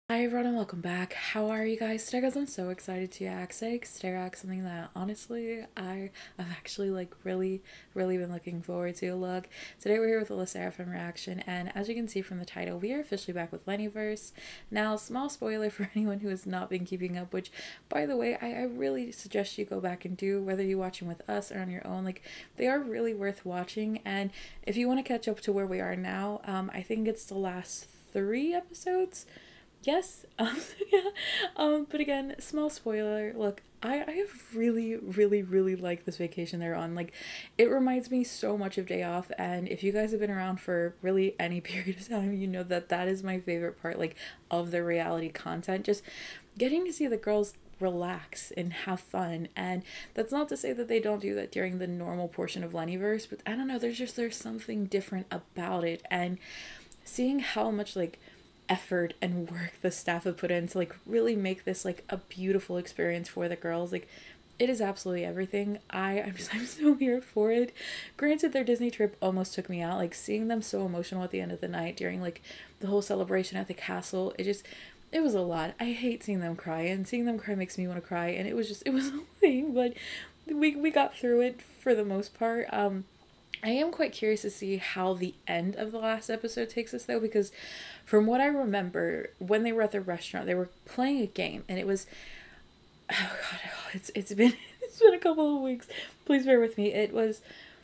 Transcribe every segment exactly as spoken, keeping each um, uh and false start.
Hi everyone and welcome back. How are you guys today, guys? I'm so excited to actually stare at something that honestly I have actually like really really been looking forward to. Look, today we're here with a LE SSERAFIM reaction, and as you can see from the title, we are officially back with Lennyverse. Now, small spoiler for anyone who has not been keeping up, which by the way I, I really suggest you go back and do, whether you're watching with us or on your own. Like, they are really worth watching, and if you want to catch up to where we are now, um I think it's the last three episodes. Yes, um, yeah, um, but again, small spoiler, look, I, I have really, really, really liked this vacation they're on. Like, it reminds me so much of Day Off, and if you guys have been around for really any period of time, you know that that is my favorite part, like, of the reality content, just getting to see the girls relax and have fun. And that's not to say that they don't do that during the normal portion of Lennyverse, but I don't know, there's just, there's something different about it, and seeing how much, like, effort and work the staff have put in to like really make this like a beautiful experience for the girls. Like, it is absolutely everything. I I'm just I'm so here for it. Granted, their Disney trip almost took me out. Like, seeing them so emotional at the end of the night during like the whole celebration at the castle, it just it was a lot. I hate seeing them cry, and seeing them cry makes me want to cry, and it was just it was a thing, but we we got through it for the most part. um I am quite curious to see how the end of the last episode takes us, though, because from what I remember, when they were at the restaurant, they were playing a game, and it was, oh god, it's it's been it's been a couple of weeks. Please bear with me. It was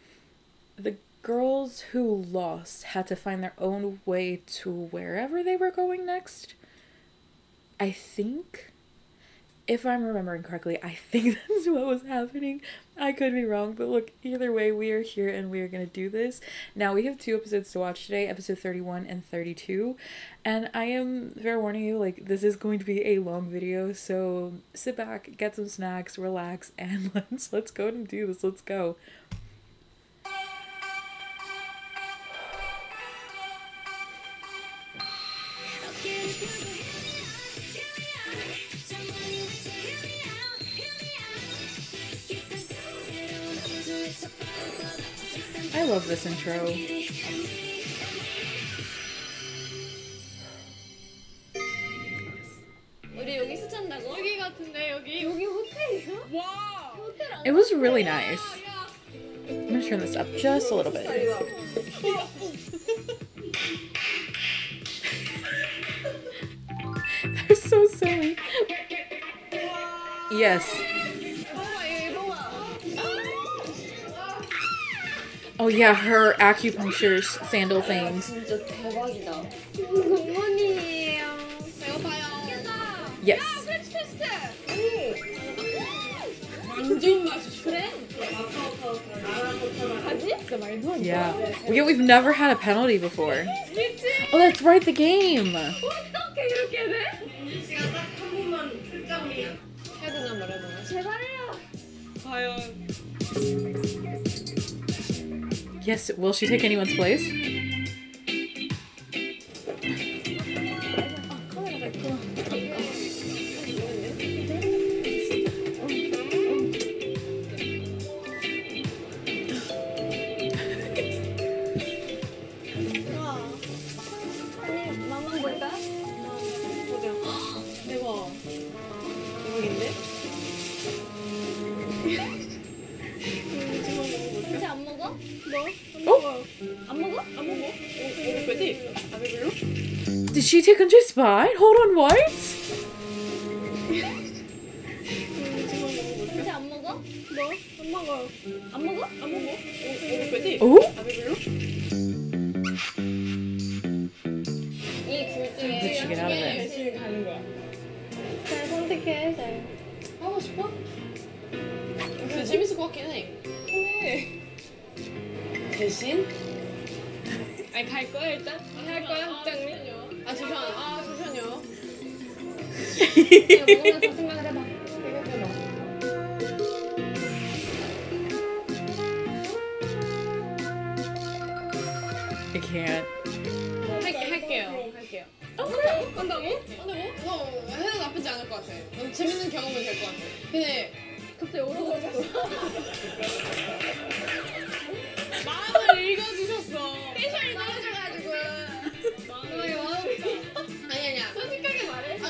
the girls who lost had to find their own way to wherever they were going next. I think. If I'm remembering correctly, I think that's what was happening. I could be wrong, but look, either way, we are here and we are going to do this. Now, we have two episodes to watch today, episode thirty-one and thirty-two, and I am fair warning you, like, this is going to be a long video, so sit back, get some snacks, relax, and let's, let's go and do this. Let's go. I love this intro. It was really nice. I'm gonna turn this up just a little bit. They're so silly. Yes. Oh yeah, her acupuncture sandal things. Yes. Yeah. We, we've never had a penalty before. Oh, that's right, the game. Yes, will she take anyone's place? Did she take Andre's spot? Hold on, what? Oh? Did she get out of it? 잘 선택해, 잘. 하고 싶어? 근데 재밌을 것 같긴 해. 해. 대신? 아니, 갈 거야, 일단? 아, 할 거야, 학장님? 아, 잠시만. 아, 잠시만요. 내가 먹으면서 생각을 해봐. 생각해봐. I can't. 할게, 할게요. 할게요. 어, 그래? 한다고? 한다고? 어, 해도 나쁘지 않을 것 같아. 너무 재밌는 경험이 될 것 같아. 근데 갑자기 오르가지고 마음을 읽어주셨어. 텐션이 떨어져가지고 마음이 마음이 아니 아니야. 솔직하게 말해.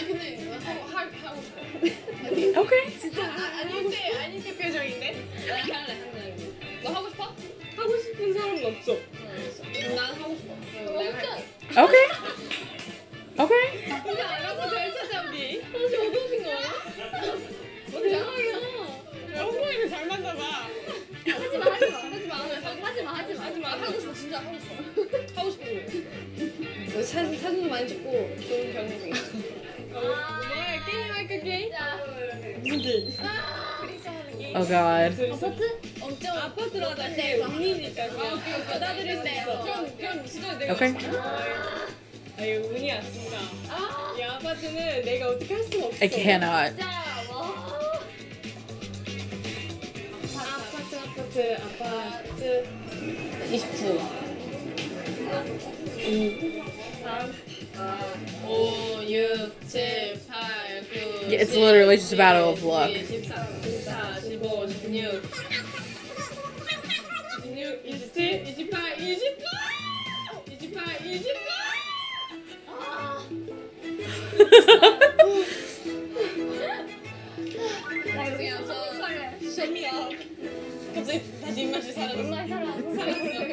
Okay. Okay. 혼자 알아서 잘 찾아 우리. 혹시 어디 오신 거예요? 어디 장황이야? 홍콩이를 잘 만나봐. 하지 마, 하지 마, 하지 마, 하지 마, 하지 마, 하지 마, 하지 마. 하고 싶어, 진짜 하고 싶어. 하고 싶어. 사진 사진도 많이 찍고 좋은 경험이. 뭐야 게임 할까 게임? 무슨 게임? Oh god. 아파트? 엄청 아파트로 가자. 네, 운이니까 그냥 받아들일 수 있어. 그럼 그럼 진짜 내가. Okay. 아유 운이야 진짜. 이 아파트는 내가 어떻게 할 수가 없어. I cannot. 아파트 아파트 아파트 이십구. 오, 육, 칠, 팔, 구, Yeah, it's literally just a battle of luck. 십삼, 십사, 십오, 십육, 십육, 이십칠, 이십팔, 이십구, 이십팔, 이십구. 나 그냥 저 셔미야. 갑자기 다시 입맛이 사라졌어. 입맛이 사라졌어.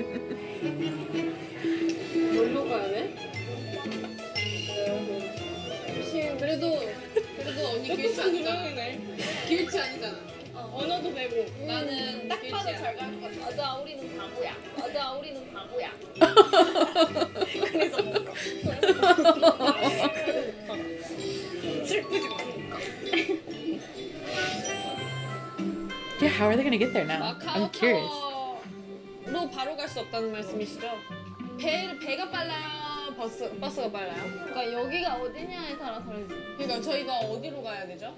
뭘로 가야 돼? 혹시 그래도 그래도 언니 길치 아니잖아. 길치 아니잖아. 언어도 되고 나는 딱 봐도 잘 갈 것 같아. 맞아, 우리는 바보야. 맞아, 우리는 바보야. 그래서 뭔가 슬프지 않을까. Yeah, how are they gonna get there now? I'm curious. 로 바로 갈 수 없다는 말씀이시죠? 배 배가 빨라요, 버스 버스가 빨라요? 그러니까 여기가 어디냐에 따라 다르지. 그러니까 저희가 어디로 가야 되죠?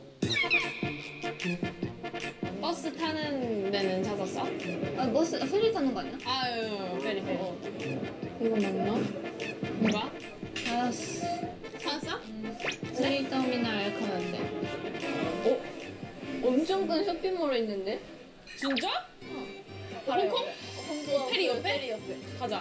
버스 타는 데는 찾았어? 아 버스 페리 타는 거 아니야? 아유, 페리 페리. 이거 맞나? 뭐가? 알았어. 찾았어? 페리 터미널 가면 돼. 어? 엄청 큰 쇼핑몰이 있는데? 진짜? 바로 홍콩? 홍콩 페리 옆에? 페리 옆에. 가자.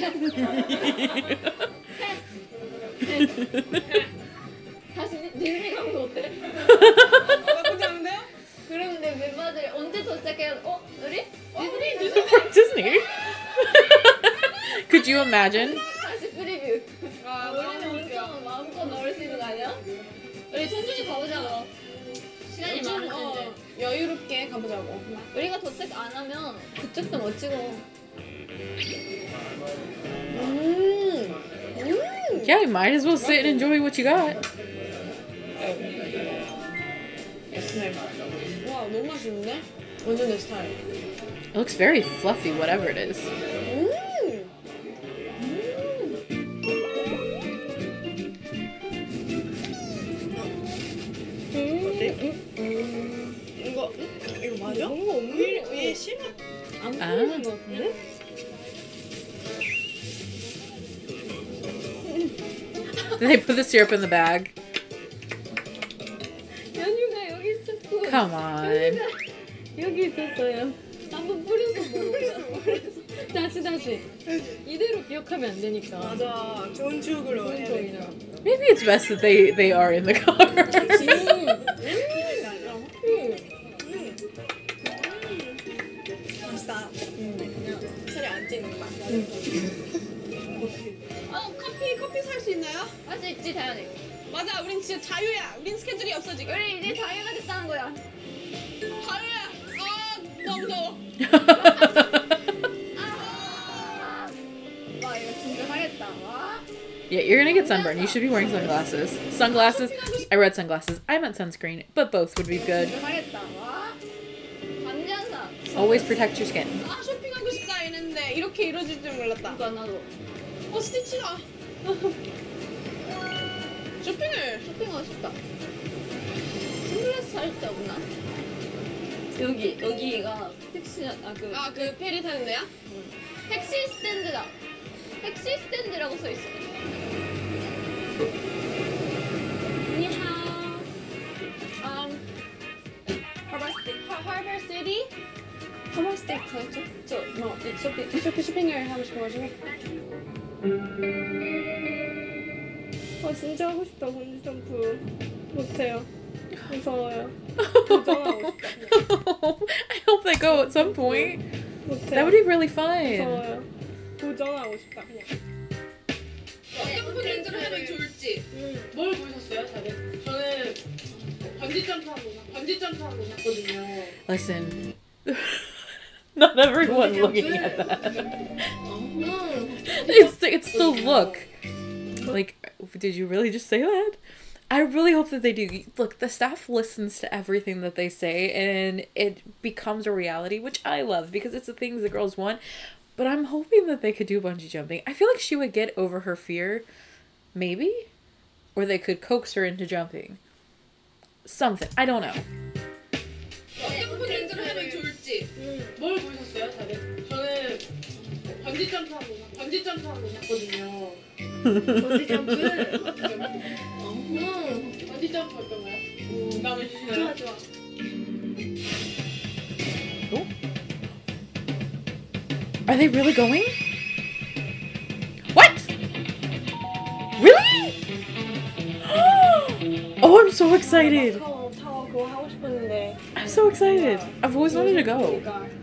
다시 디즈니 가면 어때? 나쁘지 않은데요? 그럼 내 멤버들이 언제 도착해야 돼? 어? 우리? 디즈니? 디즈니? From Disney? Could you imagine? 다시 프리뷰. 아, 우리는 엄청 마음껏 넣을 수 있는 거 아니야? 우리 천천히 가보자고. 시간이 요즘, 많을 텐데. 어, 여유롭게 가보자고. 우리가 도착 안 하면 그쪽도 멋지고. 음, 음. Yeah, you might as well sit and enjoy what you got. 와, 너무 맛있는데? 완전 내 스타일. It looks very fluffy, whatever it is. 음. 음. 이거 이거 맞아? 너무 없는 거. 얘 싫어. 안 아. 보이는 거 같은데? Did they put the syrup in the bag? 연유가 여기 있었고. Come on. 여기 있었어요. 한번 뿌려서 먹어보자. 다시 다시. 이대로 기억하면 안 되니까. 맞아. 좋은 추억으로 해야 되니까. Maybe it's best that they, they are in the car. 맛있다. 차례 안 찌는 맛. 어, 커피 커피 살 수 있나요? 할 수 있지 당연히. 맞아, 우린 진짜 자유야. 우린 스케줄이 없어 지금. 우리 이제 자유가 됐다는 거야. 자유야. 아, 너무 더워. 아, 와 이거 진짜 하겠다. 와. Yeah, you're gonna get sunburned. You should be wearing sunglasses. Sunglasses? I read sunglasses. I meant sunscreen, but both would be good. 진짜 하겠다. 와. 관장사. Always protect your skin. 아, 쇼핑하고 싶다 이랬는데 이렇게 이루어질 줄 몰랐다. 그러니까 나도 어, 스티치다. 쇼핑을. 쇼핑하고 싶다. 선글라스 살 데 없나? 여기 여기가 택시 아그 아, 그 페리 타는 데야? 택시 스탠드다. 택시 스탠드라고 써 있어. 니하오. Um, Harbor City. Harbor City? 커머 스테이크 가죠? 저, 뭐, 이 쇼핑, 쇼핑, 쇼핑을 하고 싶어가지고. 아, 진짜 하고 싶다, 번지점프. 못해요. 무서워요. 도전하고 싶다. I hope they go at some point. 못해요. That would be really fun. 무서워요. 도전하고 싶다, 그냥. 어떤 콘텐츠를 하면 좋을지 뭘 보셨어요, 다들? 저는 번지 점프하는 거, 번지 점프하는 거 봤거든요. Listen, not everyone looking at that. It's it's the look. Like, did you really just say that? I really hope that they do. Look, the staff listens to everything that they say, and it becomes a reality, which I love because it's the things the girls want. But I'm hoping that they could do bungee jumping. I feel like she would get over her fear, maybe, or they could coax her into jumping. Something. I don't know. 어떤 콘텐츠를 하면 좋을지 뭘 보셨어요, 다들? 저는 번지 점프하는 거, 번지 점프하는 거 봤거든요. 번지 점프? 번지 점프 어떤가요? 마음에 드시나요? 좋아, 좋아. Oh. Are they really going? What? Really? Oh, I'm so excited. 타워 타워 그거 하고 싶었는데. I'm so excited. I've always wanted to go.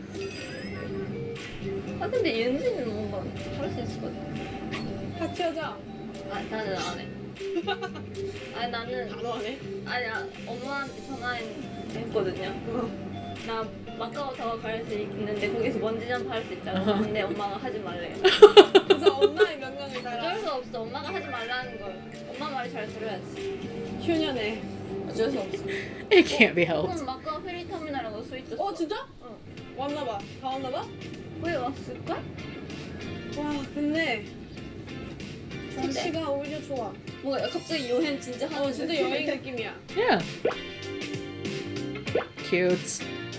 아 근데 윤지는 뭔가 할 수 있을 것 같아. 같이 하자. 아 나는 안 해. 아니 나는 단어 안 해? 아니야 엄마한테 전화했거든요. 나 마카오 타워 갈 수 있는데 거기서 번지 점프 할 수 있다고. 근데 엄마가 하지 말래. 그래서 엄마의 명령을 따라. 어쩔 수 없어. 엄마가 하지 말라는 걸. 엄마 말이 잘 들어야지. 효년에. 어쩔 수 없어. It can't be helped. 그럼 마카오 페리 터미널하고 서 있었어. 어 진짜? 응. 왔나봐. 다 왔나봐? 왜 왔을까? 와 근데 근데? 택시가 오히려 좋아. 뭔가 갑자기 여행 진짜 하는 어 진짜 여행 느낌이야. Yeah. Cute.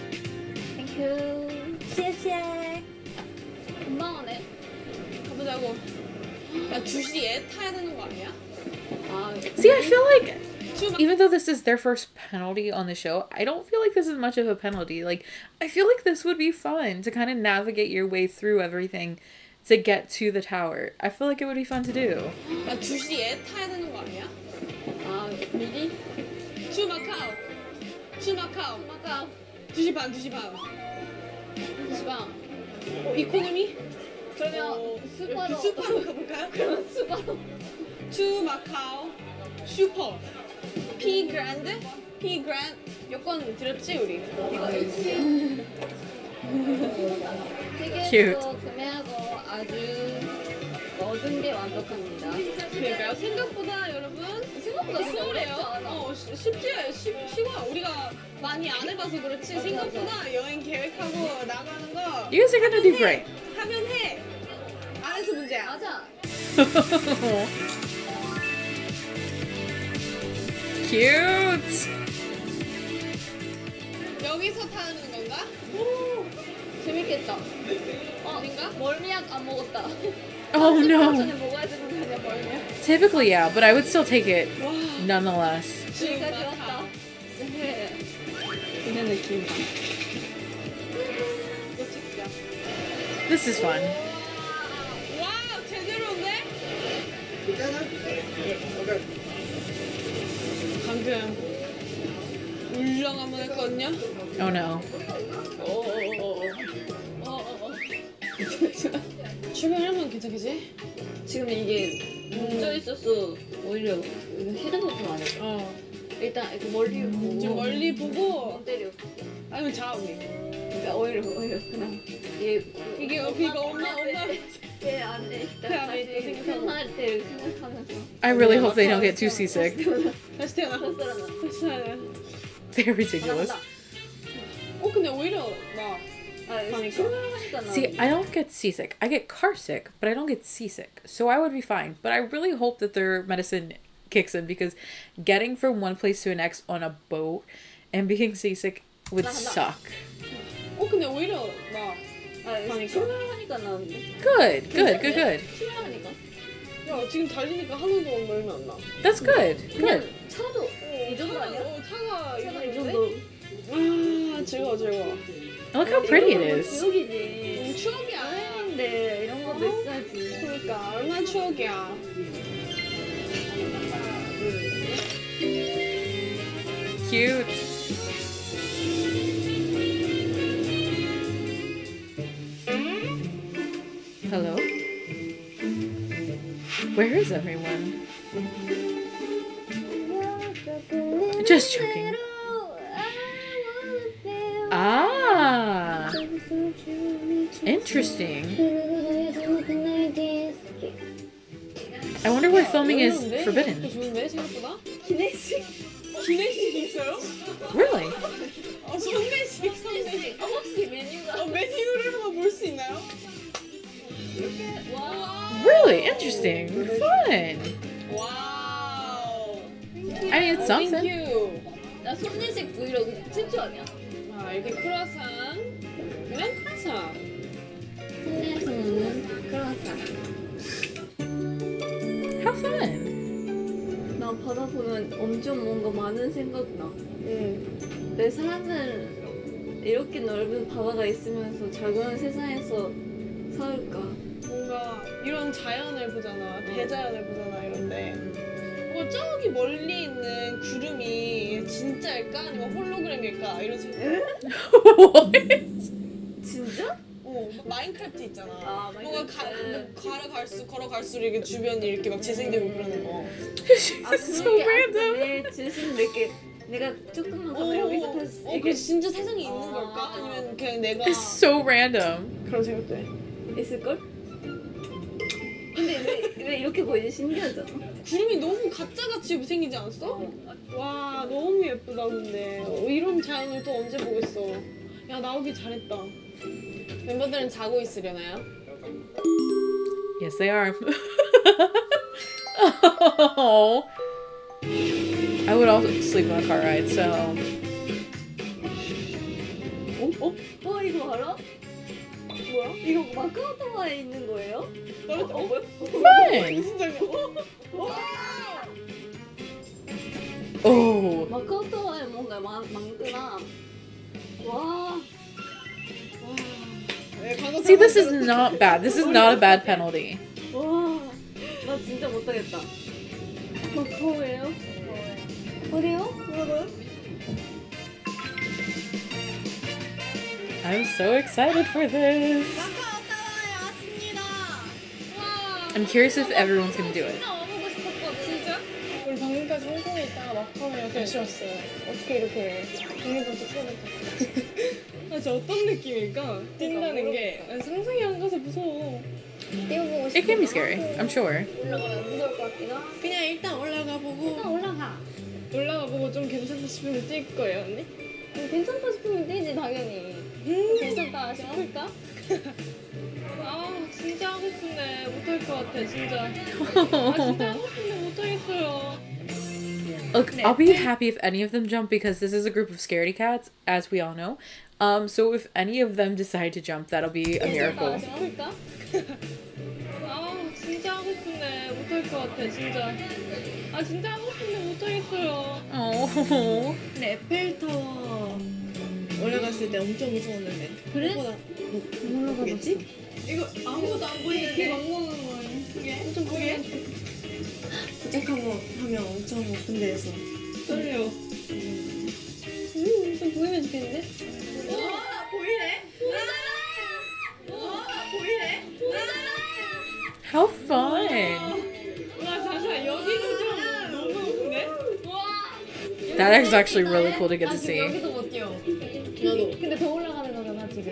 땡큐. 시에시에. 금방하네. 가보자고. 야 두 시에 타야 되는 거 아니야? 아. See, I feel like 주 even though this is their first penalty on the show, I don't feel like this is much of a penalty. Like, I feel like this would be fun to kind of navigate your way through everything to get to the tower. I feel like it would be fun to do. 야 두 시에 타야 되는 거 아니야? 아 미리? 주 마카오. 주 마카오. 마카오. 두 시 반, 두 시 반. 시방. 어, 이코노미? 그러면 어, 슈퍼로. 슈퍼로 가볼까요? 그러면 슈퍼로. 주 마카오 슈퍼 P 그랜드? P 그랜드 여권 드렸지 우리? 이거 Cute. 티켓도 구매하고 아주 모든 게 완벽합니다. 그러니까요 생각보다 여러분 생각보다 진짜 수월해요. 어렵지 않아. 어 쉬- 쉽지 쉽, 쉬워 우리가 많이 안 해봐서 그렇지 맞아, 생각보다 여행 계획하고 나가는 거 You guys are gonna do great. 하면 해. 안 해서 문제야. 맞아. Cute. 여기서 타는 건가? 재밌겠다. 어, 아닌가? 멀미약 안 먹었다. Oh 전에 no. 먹어야 되는 거 아니야 멀미약? Typically, yeah, but I would still take it 와 nonetheless. 지금 진짜 좋았다. 마카오 네. 이런 느낌이다. 이거 찍자. This is fun. 와우 제대로인데? 방금 울렁 한번 했거든요. Oh no. 출발하면 괜찮겠지? 지금 이게 뭉쳐 있어서 오히려 헤드폰 좀안 해. 어. 일단 이렇게 멀리 보고 좀 멀리 보고 멍 때려. 아니면 자 우리. 그러니까 오히려 오히려 그냥 얘 이게 이거 엄마 엄마. 얘 안에 있다. 그 안에 있다 다시 생각하고. 편할 때 생각하면서 I really hope they don't get too seasick. 다시 태어나. 첫사랑은 다시 태어나. They're ridiculous. 어 근데 오히려 나 아 그러니까. 출발하니까 나 See, I don't get seasick. I get car sick, but I don't get seasick. So I would be fine. But I really hope that their medicine kicks in because getting from one place to the next on a boat and being seasick would suck. 어 근데 오히려 나. 아, 그러니까. 출발하니까 나는데. Good, good, good, good. 출발하니까. 야 지금 달리니까 하나도 멀미 안 나. That's good. 그냥 Good. 차도 이 정도 차가, 아니야? 어, 차가 이 차가 이 정도인데? 정도. 아 즐거워 즐거워. Look how pretty it is. 기억이지. 음, 추억이야. 여행인데 이런 것도 있어야지. 그러니까 얼마나 추억이야. Cute. Hello? Where is everyone? Just joking. Ah, interesting. I wonder why filming is 어려운데? forbidden. 좋은데 생각보다? 기내식. 기내식이 있어요? Really? 어, 선배식 선배식. 아, 혹시 메뉴가 어, 메뉴를 한번 볼 수 있나요? 이렇게 와. Really interesting. Fun. 와우. I mean, it's something. 땡큐. 나 손내식 브이로그 최초 아니야? 아, 이렇게 크루아상. 그냥 크루아상. 손내식 먹는 크로와상. How fun. 나 바다 보면 엄청 뭔가 많은 생각나. 응. 왜 사람은 이렇게 넓은 바다가 있으면서 작은 세상에서 살까? 뭔가 이런 자연을 보잖아. 대자연을 보잖아, 이런데. 뭐 저기 멀리 있는 구름이 진짜일까? 아니면 홀로그램일까? 이런 생각. What? 진짜? 어, 막 마인크래프트 있잖아. 아, 뭔가 가, 마인크래프트. 가로 갈수 걸어갈수록 이렇게 주변이 이렇게 막 재생되고 그러는 거. 아, So random. 내 주신 이렇게 내가 조금만 가면 여기서 다시 어, 그 진짜 세상에 있는 걸까? 아니면 그냥 내가 It's so random. 그런 생각도 해. 있을걸? 근데 왜, 왜 이렇게 보이지? 신기하잖아. 구름이 너무 가짜같이 생기지 않았어? 와, 너무 예쁘다 근데. 어, 이런 자연을 또 언제 보겠어. 야, 나오길 잘했다. 멤버들은 자고 있으려나요? Yes, they are. Oh. I would also sleep on a car ride, so. 어? 어? 와 이거 알아? 뭐야? 이거 마카오 타워에 있는 거예요? 떨어져? 어? 뭐야? Fun. 무슨 장면? 어? 와! Oh. 마카오 타워에 뭔가 많, 많구나. 와. 네, 방금 See, this is not bad. This is not a bad penalty. 와. 나 진짜 못하겠다. 마카오예요? 어디요? 뭐라고요? I'm so excited for this. 마카오 타워에 왔습니다. 와! I'm curious if everyone's gonna do it. 진짜 와보고 싶었거든. 진짜? 우리 방금까지 홍콩에 있다가 마카오에 이렇게 다시 왔어요. 어떻게 이렇게 비밀번쩍 소원했다. 아, 진짜 어떤 느낌일까? 뛴다는 게 난 상상이 안 가서 무서워. 뛰어보고 싶어. It can be scary, I'm sure. 올라가면 무서울 것 같긴 하. 그냥 일단 올라가 보고 일단 올라가. 올라가 보고 좀 괜찮다 싶으면 뛸 거예요, 언니? 음, 괜찮다 싶으면 뛰지 당연히. 음. 괜찮다 싶을까? 아, 진짜 하고 싶은데 못할 것 같아, 진짜. 아, 진짜 하고 싶은데 못하겠어요. Look, I'll be happy if any of them jump because this is a group of scaredy cats, as we all know. Um, so if any of them decide to jump, that'll be a miracle. 싶을까? 아, 진짜 하고 싶은데 못할 것 같아, 진짜. 아, 진짜 하고 싶은데 못하겠어요. Oh. 근데 에펠타워 올라갔을 때 엄청 무서웠는데 그래? 그거보다 올라가겠지? 이거 아무것도 안 보이는데 막 먹는 거야. 그게? 엄청 그게? 도착하고 하면 엄청 높은 데에서 떨려. 음, 좀 보이면 좋겠는데? 와 보이네? 와 보이네? How fun. 와, 잠시만, 여기도 좀 너무 높은데? That is actually really cool to get to see. 여기도 못 뛰어. 나도 근데 더 올라가는 거잖아 지금.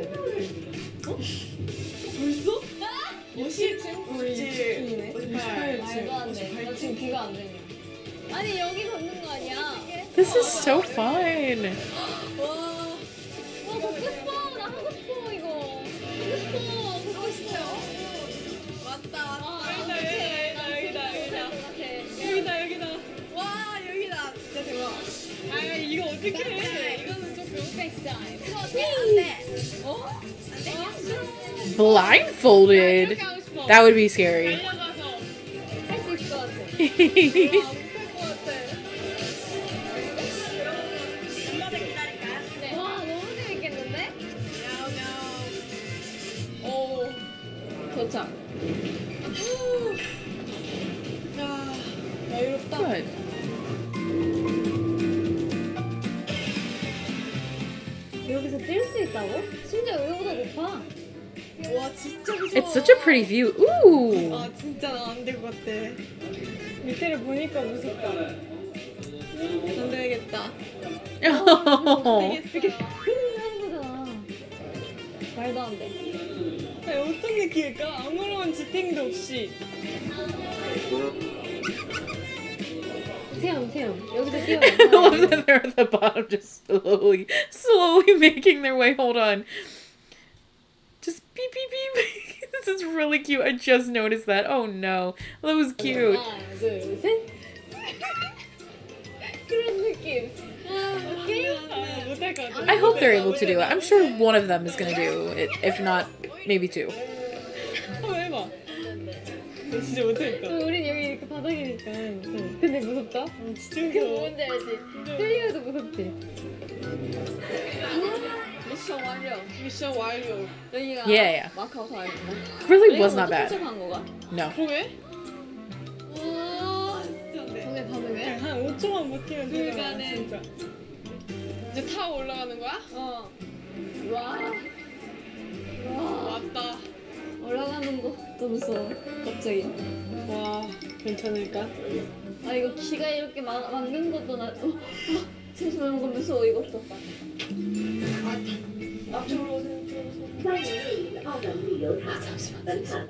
벌써? 오십 칠 오십팔 말도 안 돼. 나 지금 귀가 안 들려. 아니 여기 걷는 거 아니야? This is so fun. 와 와 걷고 싶어. 나 하고 싶어 이거. 하고 싶어. 하고 싶어요. 왔다 아, 왔다 여기다, 여기다, 여기다, 여기다. 여기다, 여기다. 와 여기다 진짜 대박 아, 이거 어떻게 해? 이거는 조금. 어? Blindfolded? 이렇게 하고 싶어. That would be scary. 달려가서. 할 수 있을 것 같아. 아, 못할 것 같아. 엄마들 기다릴까요? 와 너무 재밌겠는데? 오. 도착. 야, 여유롭다. Good. 여기서 뛸 수 있다고? 심지어 여기보다 높아. 와 진짜 무서워 It's such a pretty view. Ooh. 아 진짜 나 안 되고 같아. 밑에를 보니까 무섭다. 안 되겠다. 되겠어. 하는 거잖아. 말도 안 돼. 아니, 어떤 느낌일까? 아무런 지탱도 없이. 태연, 태연. 여기서 I 뛰어요. love that they're at the bottom, just slowly, slowly making their way. Hold on. Just beep, beep, beep. This is really cute. I just noticed that. Oh no. That was cute. 하나, 둘, 셋. 그런 느낌. 오케이? 아, 못할 것 같아. I hope they're able to do it. I'm sure one of them is gonna do it. If not, maybe two. 한번 해봐. 나 진짜 못하겠다. 우린 여기 이렇게 바닥이니까. 근데 무섭다? 진짜 그게 웃겨. 뭔지 알지? 뚫려도 무섭지? 미션 완료. 미션 완료. 여기가 Yeah, yeah. 마카오 사이구나. Really was not bad. 도착한 거가? No. 그러게? 와, 진짜 안 돼. 저게 가능해? 한 오 초만 버티면 되잖아, 불가능. 진짜. 이제 타고 올라가는 거야? 어. 와. 와. 왔다. 올라가는 것도 무서워. 갑자기. 와, 괜찮을까? 아 이거 키가 이렇게 막 막는 것도 나. 어, 어, 잠시만 이거 무서워 이것도. 앞쪽으로 오세요. 아 잠시만 잠시만.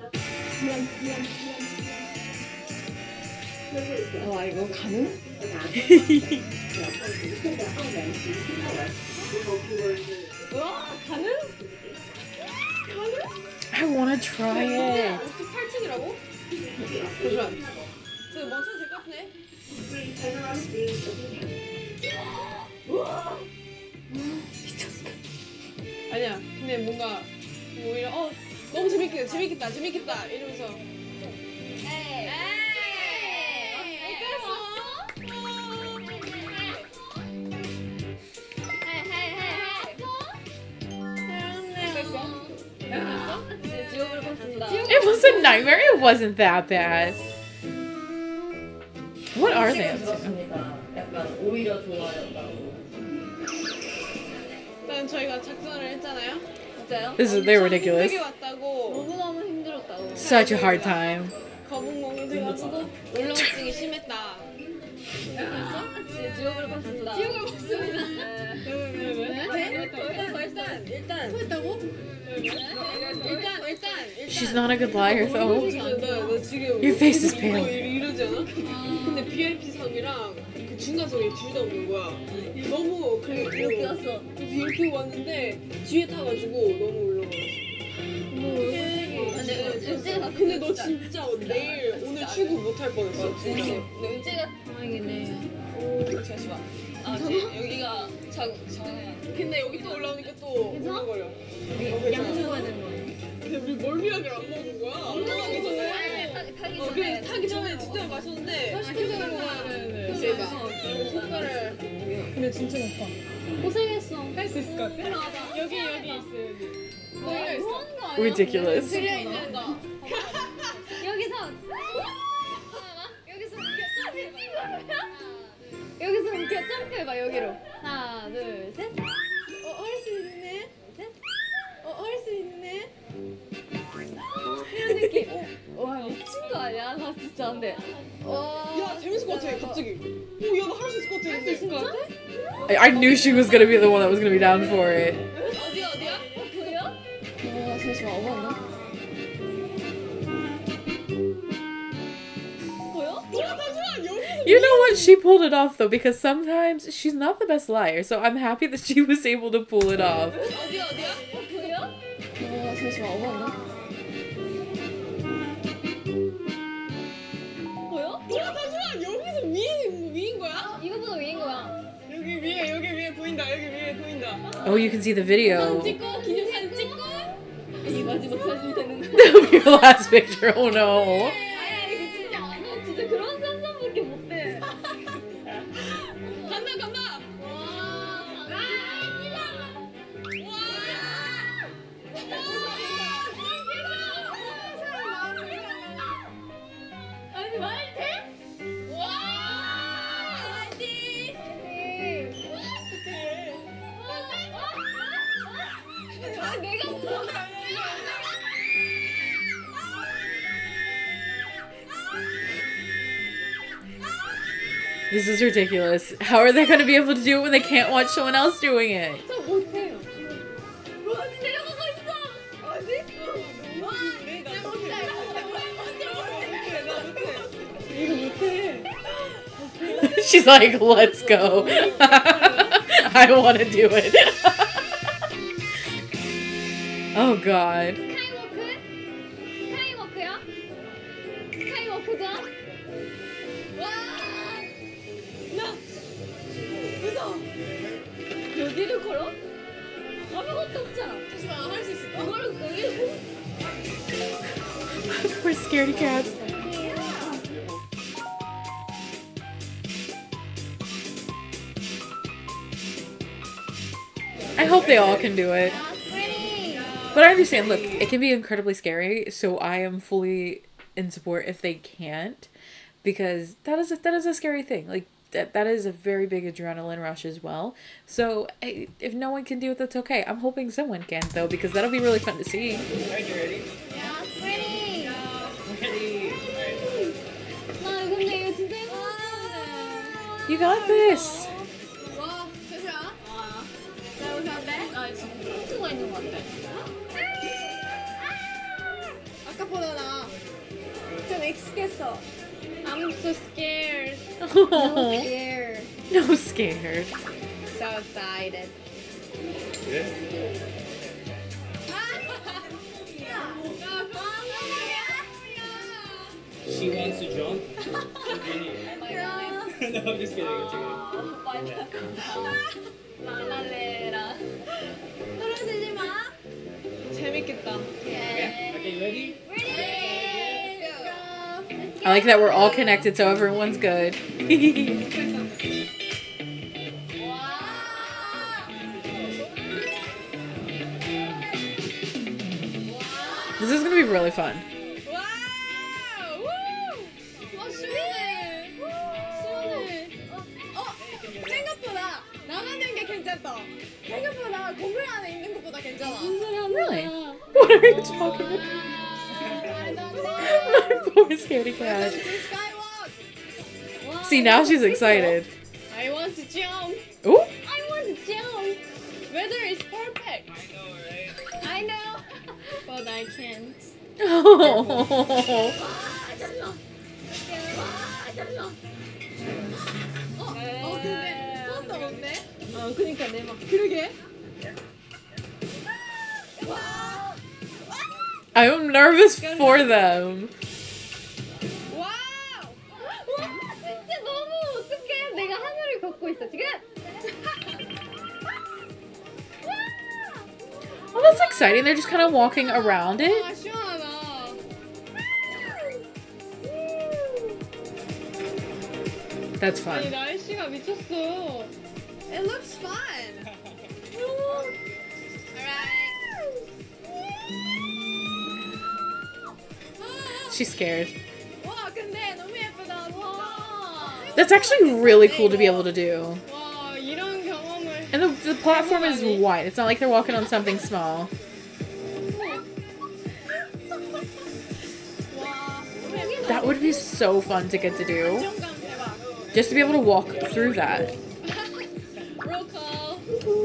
와 이거 가능? 와 가능? I wanna try it. 혹시 팔 층이라고? 잠시만. 저 멈춰도 될 것 같네. 아니야. 근데 뭔가 오히려 어 너무 재밌겠다, 재밌겠다, 재밌겠다 이러면서. 에이. 지옥을 봤습니다. It was a nightmare. It wasn't that bad. What are they up to? 약간 오히려 좋아였다고. 일단 저희가 작전을 했잖아요. 진짜요? This is they're ridiculous. 힘들게 왔다고. 너무너무 힘들었다고. Such a hard time. 거북목이 돼가지고 울렁증이 심했다. 그래서 지옥을 봤습니다. 지옥을 봤습니다. 왜? 일단 일단 일단 토했다고? 일단 일단 일단 She's not a good liar though. 나, 나 지금 Your face is 이거 pale. 이러지 않아? 근데 비아이피 상이랑 그 중간석에 둘 다 없는 거야. 너무 그리고 이렇게 왔어. 그래서 이렇게 왔는데 뒤에 타가지고 너무 울렁거렸어. 근데 은재가 근데 너 진짜 내일 오늘 출국 못 할 뻔했어. 진짜. 근데 은재가 다행이네. 오 잠시만. 아 지- 여기가 장 장. 근데 여기 또 올라오니까 또 괜찮아? 울렁거려. 양 찍어야 되는 거야. 근데 우리 멀미약을 안 먹은 거야. 안 먹기 전에. 타기 타기 어, 그래 타기 전에 직접 마셨는데. 효과를 먹어야 되는데. 대박. 효과를. 근데 진짜 높아. 고생했어. 할 수 있을 것 같아? 여기 여기 있어 여기. 뭐야 이거? 하는 거 아니야? Ridiculous. 들려 있는 거. 여기서 하나 여기서 겹점프 찍어야 여기서 겹점프 해봐 여기로. 하나 둘 셋. 어할 수 있네. 셋. 어할 수 있네. 이런 느낌. 와 미친 거 아니야? 나 진짜 안 돼. 와. 야 재밌을 것 같아 갑자기. 오야 나 할 수 있을 것 같아. 할 수 있을 것 같아? I, I knew she was gonna be the one that was gonna be down for it. 어디야 어디야? 어 그래요? 와 잠시만 어머나. 뭐야? 야 잠시만 여기서. You know what? She pulled it off though, because sometimes she's not the best liar. So I'm happy that she was able to pull it off. 어디야 어디야? 어 그래요? 와 잠시만 어머나. 뭐야? 야 잠시만 여기서 위에 위인 거야? 이거보다 위인 거야. 여기 위에 여기 위에 보인다 여기 위에 보인다. Oh, you can see the video. 찍고 기념사진 찍고. 이 마지막 사진이 되는 거야. That'll be your last picture. Oh no. 아야 이거 진짜 안 해. 진짜 그런 상상밖에 못해. 간다 간다. 아니 말 돼? 와! 아니. 아 내가 뭐? This is ridiculous. How are they going to be able to do it when they can't watch someone else doing it? 저 못해요. 와, 내려가고 있어. 어디? 와, 나 못해. 이거 못해. She's like, let's go. I want to do it. Oh god. 스카이워크? 스카이워크요? 스카이워크죠? 와! 나! 무서워! 여기를 걸어? 아무것도 없잖아. 잠시만 할 수 있을까? 이거를 여기를 Poor scaredy cats. I hope they all can do it. But I understand, look, it can be incredibly scary, so I am fully in support if they can't, because that is a, that is a scary thing. Like, that, that is a very big adrenaline rush as well. So, I, if no one can do it, that's okay. I'm hoping someone can, though, because that'll be really fun to see. Alright, you ready? ready! Ready. 나 근데 이거 진짜 해보고 You got this! 와, 잠시만. 나 여기 안 돼? 아, 지금 힌트가 있는 것 같아. 아까보다 나. 좀 익숙했어. I'm so scared. Oh, Here. no scared. So excited. She wants to jump. No, I'm just kidding. It's okay. 랄랄레라. 떨어지지 마. 재밌겠다. Okay, ready? I like that we're all connected, so everyone's good. This is gonna be really fun. 와우! 우! 어, 시원해. 시원해. 어, 생각보다 나가는 게 괜찮다. 생각보다 건물 안에 있는 것보다 괜찮아. Really? What are you talking about? My poor scaredy cat. Skywalk. See, now she's excited. I want to jump. Ooh! I want to jump. Weather is perfect, I know, right? I know. but I can't. Oh. 아, 잠시만. 아, 잠시만. 어, 어 근데 소원도 없네. 어, 그니까 내 막. 그러게. 와. I'm nervous for them. 와우. 와, 진짜 너무 어떡해. 내가 하늘을 걷고 있어, 지금. Well, that's exciting. They're just kind of walking around it. 아, 시원하다. That's 아니 fun. 날씨가 미쳤어. It looks fun. She's scared. 와 근데 너무 예쁘다. 와. That's actually really cool to be able to do. 와 이런 경험을. And the, the platform is wide. It's not like they're walking on something small. 와. 너무 예쁘다. That would be so fun to get to do. 안정감 대박. Just to be able to walk through that. Roll call.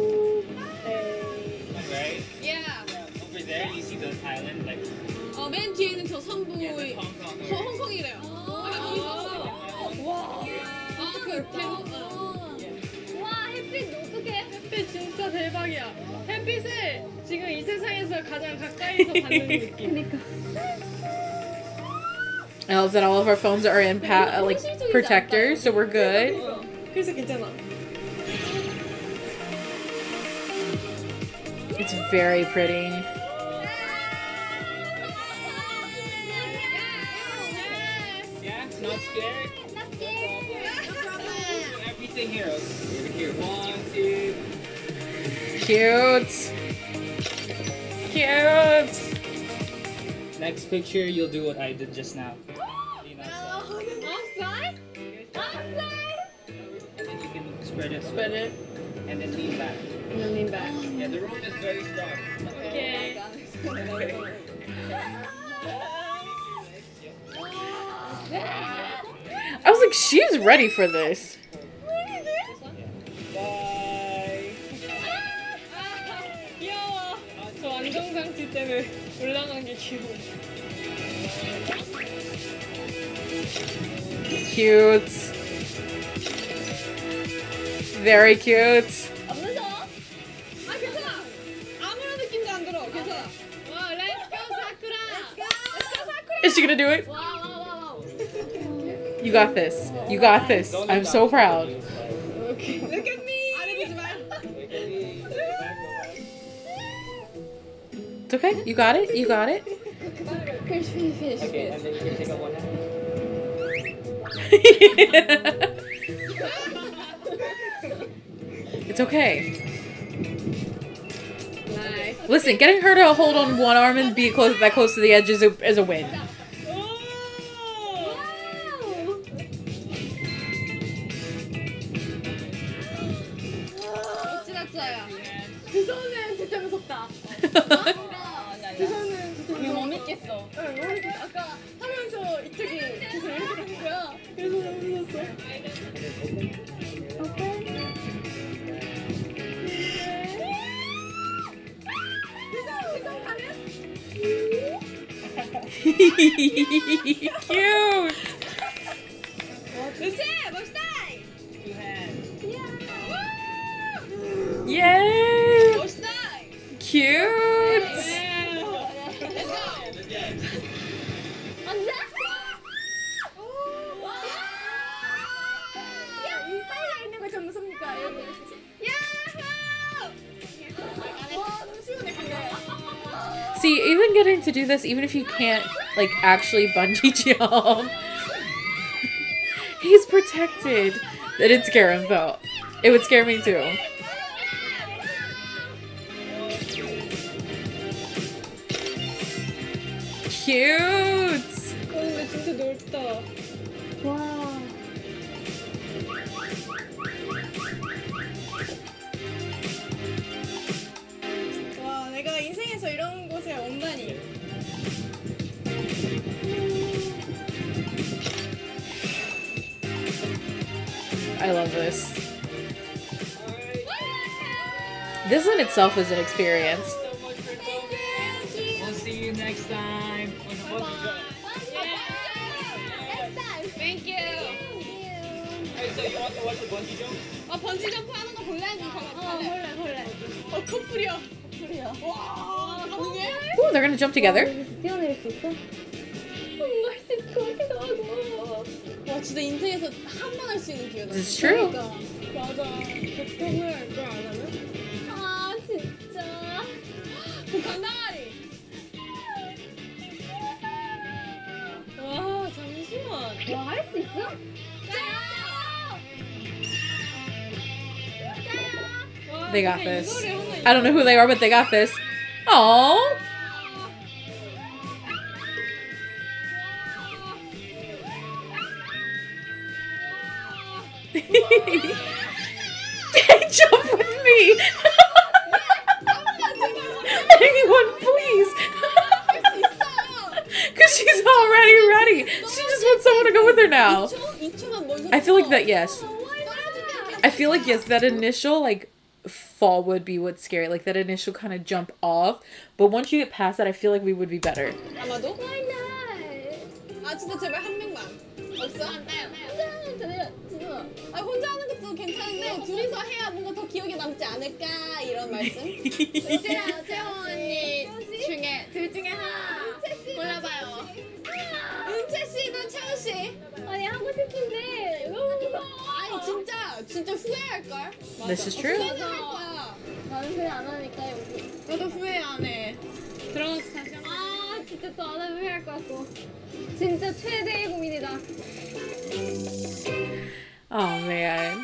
Right? Yeah. Over there, you see the island, like, 어, 맨 뒤에는 저 선부. yeah, that's Hong Kong. 어, 홍콩이래요. 아, 거기 와. 아, 그 대박. 와, 햇빛 어떡해. 햇빛 진짜 대박이야. 햇빛을 지금 이 세상에서 가장 가까이서 받는 느낌. 그니까. I love that all of our phones are in pa- uh, like protectors, so we're good. 그래서 괜찮아. It's very pretty. Yeah, not scared? Not scared. Everything here. Over here. One, two. Cute. Cute. Next picture, you'll do what I did just now. Lean outside. Outside? Outside? And then you can spread it. Spread it. And then lean back. And then lean back. Yeah, the rope is very strong. Okay. I was like she's ready for this. Bye. 귀여워. 저 안정장치 때문에 올라간 게 귀여워. Cute. Very cute. 안 무서워? 아 괜찮아. 아무런 느낌도 안 들어. 괜찮아. 와, 렛츠 고 사쿠라. Is she gonna do it? 와와와와. You got this. You got this. I'm so proud. Look at me. 아래 보지 마. It's okay. You got it. You got it. Finish, finish, finish. Okay, and then you can take out one hand. It's okay. Nice. Listen, getting her to hold on one arm and be close that close to the edge is a is a win. 어찌났어요? 그 손은 진짜 무섭다. 그 손은 진짜 이거 못 믿겠어. 응, 못 믿겠다. 아까 하면서 이쪽이 계속 이렇게 되는 거야. 그래서 너무 무서웠어. Cute. 루시, 멋있다! Two hands. Yay. 멋있다! Cute. 안 돼? 이 사이에 있는 거 좀 무섭니까? 여러분. 와, 너무 시원해, 근데. See, even getting to do this, even if you can't like actually bungee jump, he's protected. That did scare him though. It would scare me too. Cute. 근데 진짜 넓다. 와. 와, 내가 인생에서 이런 곳에 온다니. I love this. This in itself is an experience. So much for coming. We'll see you next time on the bungee jump. Thank you. Alright, so you want to watch the bungee jump? 아, 번지 점프 하는 거 볼래? 아니면 어, 볼래? 볼래, 볼래. 어, 커플이야. 소리야. 와, 가능해? Ooh, they're gonna jump together. 뛰어내릴 수 있어? 뭔가 할수 있을 것 같기도 하고. 와, 진짜 인생에서 한 번 할 수 있는 기회다. This is true. 그러니까. 맞아. 보통은 그걸 안 하면? 아, 진짜. 그 강당아리. 와, 잠시만. 와, 할 수 있어? 와, They got 진짜 this. 이거를 하나 I don't know who they are, but they got this. Oh. Jump with me. Anyone, please. Because she's already ready. She just wants someone to go with her now. 이 초만 먼저 I feel like that, yes. 떨어지게 I feel like, yes, that initial, like, fall would be what's scary. Like, that initial kind of jump off. But once you get past that, I feel like we would be better. 아마도? Why not? 아, 진짜 제발 한 명만. 없어? 진짜, 진짜. 아, 혼자 하는 것도 괜찮은데 둘이서 해야 뭔가 더 기억에 남지 않을까 이런 말씀? 은지랑 채원 언니 중에 둘 중에 하나 골라봐요. 은채 씨도 채원 씨. 아니 하고 싶은데 너무 무서워. 아니 진짜 진짜 후회할 걸. This is true. 후회는 할 거야. 나는 후회 안 하니까 여기. 너도 후회 안 해. 들어가서 다시 한 번. 아 진짜 또 안 하면 후회할 것 같고. 진짜 최대의 고민이다. Oh, man.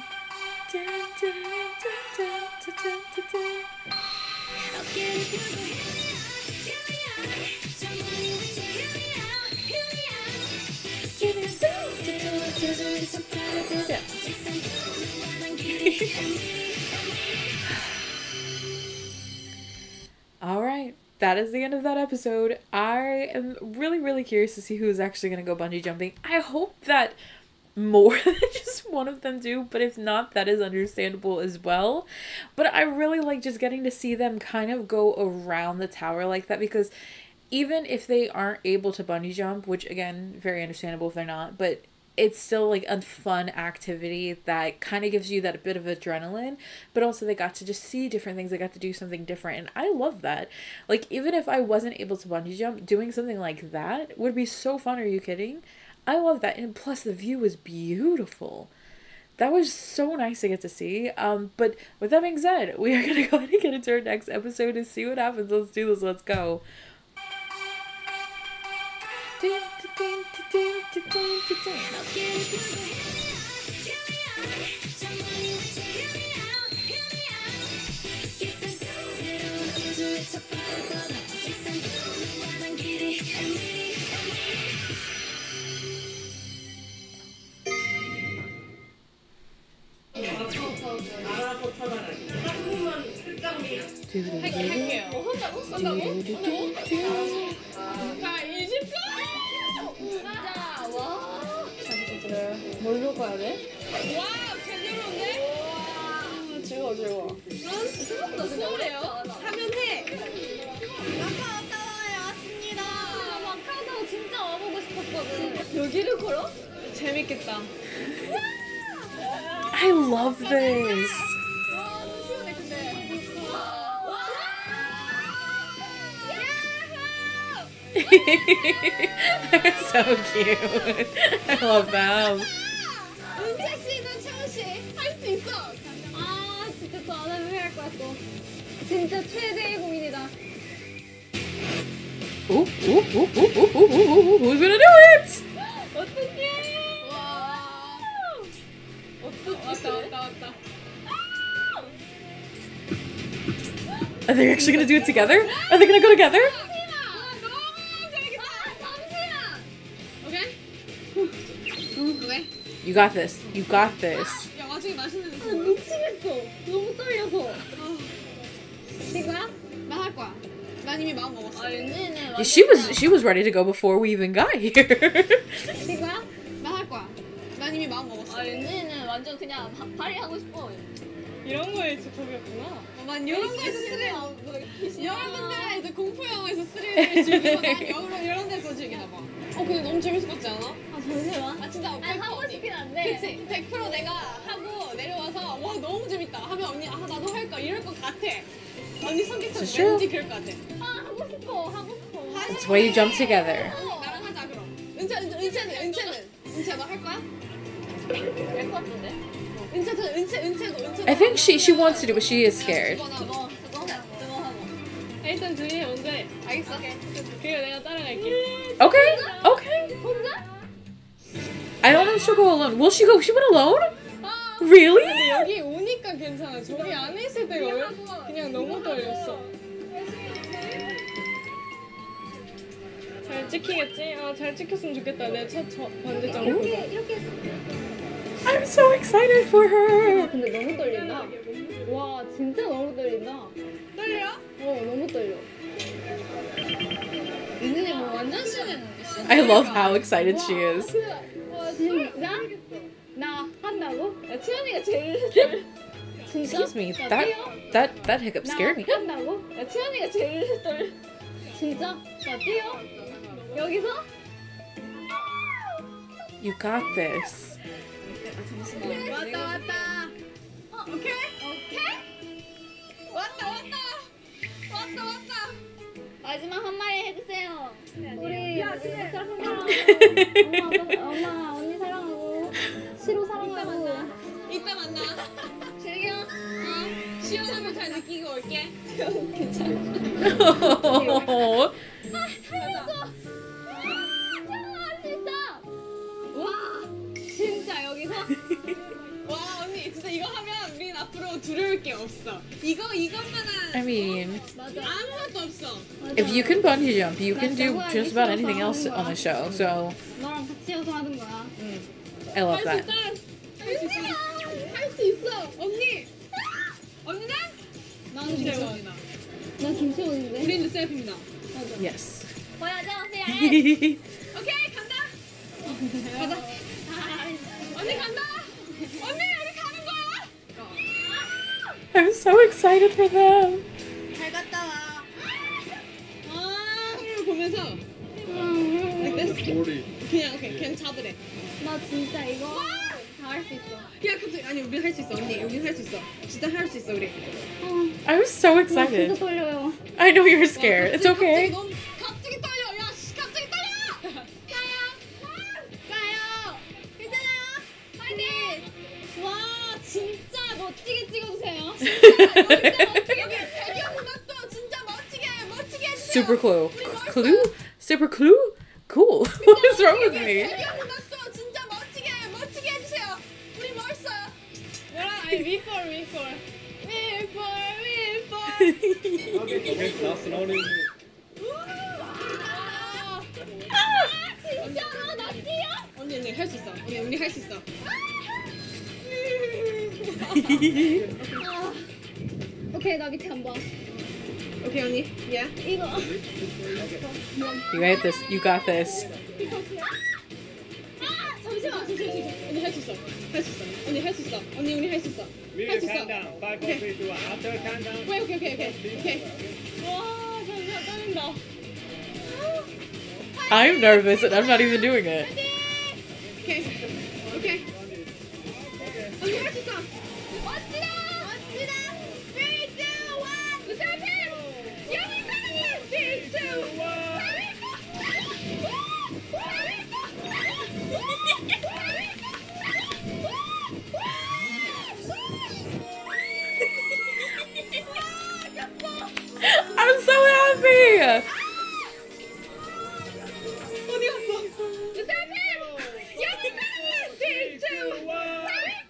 All right, that is the end of that episode. I am really, really curious to see who's actually going to go bungee jumping. I hope that more than just one of them do, but if not, that is understandable as well. But I really like just getting to see them kind of go around the tower like that, because even if they aren't able to bungee jump, which again, very understandable if they're not, but it's still like a fun activity that kind of gives you that bit of adrenaline, but also they got to just see different things. They got to do something different, and I love that. Like, even if I wasn't able to bungee jump, doing something like that would be so fun. Are you kidding? I love that. And plus the view was beautiful. That was so nice to get to see. Um, but with that being said, we are going to go ahead and get into our next episode and see what happens. Let's do this. Let's go. 할게요. 뭐 한다고? 한다고? 자, 이십 분! 자, 와. 그래. 뭘로 가야 돼? 와, 제대로인데? 와, 즐거워, 즐거워. 생각보다 진짜 수월해요. 하면 해. 마카오타워에 왔습니다. 나 마카오타워 진짜 와보고 싶었거든. 여기를 걸어? 재밌겠다. I love this. 와, 너무 시원해, 근데. They're so cute. I love them. 은채 씨는 채원 씨 할 수 있어. 아, 진짜 또 안 하면 후회할 거야 또. 진짜 최대의 고민이다. Ooh, ooh, ooh, ooh, ooh, ooh, ooh, ooh, who's gonna do it? 어떡해. 와. 어떡해. 왔다, 왔다, 왔다. Are they actually gonna do it together? Are they gonna go together? You got this. You got this. 야, 와중에 맛있는 거. 아, 미치겠어. 너무 떨려서. 이거야? 나 할 거야. 난 이미 마음 먹었어. 아, 윤지는 Yeah, she was she was ready to go before we even got here. 이거야? 나 할 거야. 난 이미 마음 먹었어. 아, 윤지는 완전 그냥 바, 발휘하고 싶어. 이런 거에 집착이었구나. 어, 난 이런 거에서 스릴. 여러분들은 이제 공포 영화에서 스릴을 즐기고 난 이런 이런 데서 즐기나 봐. 어 근데 너무 재밌을 것 같지 않아? 아, 잠시만. 아 진짜 아니, 백 퍼센트 하고 언니. 싶긴 한데. 그치 백 퍼센트 내가 하고 내려와서 와 너무 재밌다 하면 언니 아 나도 할까 이럴 것 같아. 언니 성격상 It's true. 왠지 그럴 것 같아. 아, 하고 싶어. 하고 싶어. That's why you jump together. 어, 나랑 하자 그럼. 은채 은채 은채는 은채는 은채 너 할 거야? 될것 같은데? 은채 저 은채 은채도 은채. I think she she wants to do, but she is scared. 저거, 저거, 저거 하고. 일단 둘이 먼저 해. 알겠어? 그리고 내가 따라갈게. Okay, okay. 혼자? I don't think she'll go alone. Will she go? She went alone? 아. Really? 근데 여기 오니까 괜찮아. 저기 안에 있을 때가 왜 그냥 너무 떨렸어. 잘 찍히겠지? 아, 잘 찍혔으면 좋겠다. 내 첫 번째 점프. 이렇게, 이렇게. I'm so excited for her. 근데 너무 떨린다. 와, 진짜 너무 떨린다. 떨려? 어, 너무 떨려. 윤진이 뭐 완전 신은 I love how excited she is. 와, 진짜? 나 한다고? 야, 치현이가 제일 떨려. 진짜? Excuse me. 야, That 뛰어? that that hiccup scared me. 나 한다고? 야, 치현이가 제일 떨려. 진짜? 나 뛰어? 여기서? You got this. 왔다 왔다. 어, 오케이? 오케이? 왔다 왔다. 왔다 왔다. 마지막 한 마리 해주세요. 우리 오빠 사랑하고 엄마, 아빠, 엄마 언니 사랑하고 시로 사랑하고 이따 만나. 즐겨. 어, 시원함을 잘 느끼고 올게. Oh. 살려줘. 할 수 있어. 와, 진짜 여기서? 와 언니 진짜 이거 하면 우린 앞으로 두려울 게 없어. 이거 이것만한 I mean, 맞아. 아무것도 없어. if you can bungee jump, you can do just about anything else on the show. So 너랑 같이여서 하는 거야. I love 할 수 that. 있다. 할 수 있어. 할 수 있어. 언니. 언니는? 나는 김채원이다. 나 김채원인데. 우리는 셀프입니다. Yes. 보여줘, That's 오케이 간다. 가자. so excited for them. 잘 갔다 와. 아, 하루를 보면서 like this? 그냥 오케이 그냥 잡으래. 나 진짜 이거 다 할 수 있어. 야 갑자기 아니 우리 할 수 있어 언니 우리 할 수 있어 진짜 할 수 있어 우리. I was so 와, excited. 진짜 떨려요. I know you're scared. It's okay. 갑자기, 너무, 갑자기 떨려. 야 씨, 갑자기 떨려. 가요. 가요. 괜찮아요. 파이팅! 와, 진짜 멋지게 찍어주세요. 배경 음악도 진짜 멋지게 멋지게 해주세요. Super clue. Clue? Super clue? Cool. What is wrong with me? 배경 음악도 진짜 멋지게 멋지게 해주세요. 우리 멋있어요. 뭐라? 아니 위for 위for 위for 위for. Okay, that's not even. 진짜로 나 뛰어? 언니 언니 할 수 있어. 언니 언니 할 수 있어. 오케이, 나 밑에 한 번. 오케이 언니. 예. 이거. You got this. You got this. 아, 잠시만, 잠시만. 언니 할 수 있어. 할 수 있어. 언니 할 수 있어. 언니 언니 할 수 있어. We 할 will 수 있어. count down. Five, four, three, two, one. After countdown. 오케이 오케이 오케이 오케이 오케이. 와 잠시만 떨린다. I'm nervous and I'm not even doing it. 오케이 오케이. 언니 할 수 있어. 멋지다! 멋지다! three, two, one, 루셀핀! 여기 사랑해! three, two, one! I'm so happy. 어디 갔어? 루셀핀! 여기 사랑해! three, two, one!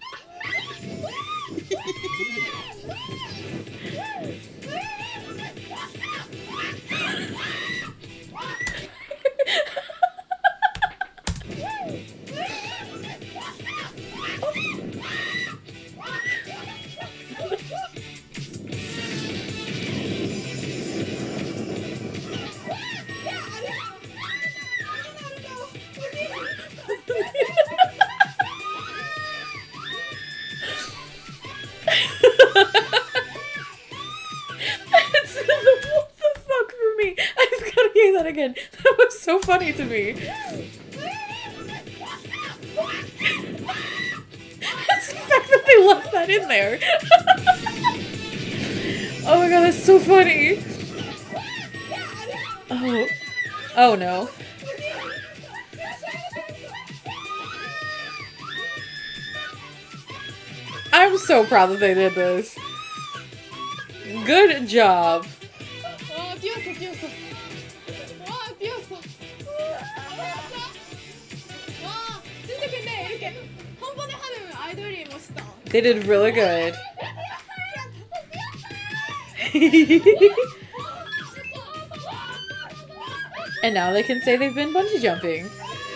That's what the fuck for me. I just gotta hear that again. That was so funny to me. It's the fact that they left that in there. Oh my god, that's so funny. Oh. Oh no. I'm so proud that they did this. Good job. 와 뛰었어 뛰었어. 와 뛰었어. 와 진짜 근데 이렇게 한 번에 하는 아이돌이 멋있다. They did really good. And now they can say they've been bungee jumping.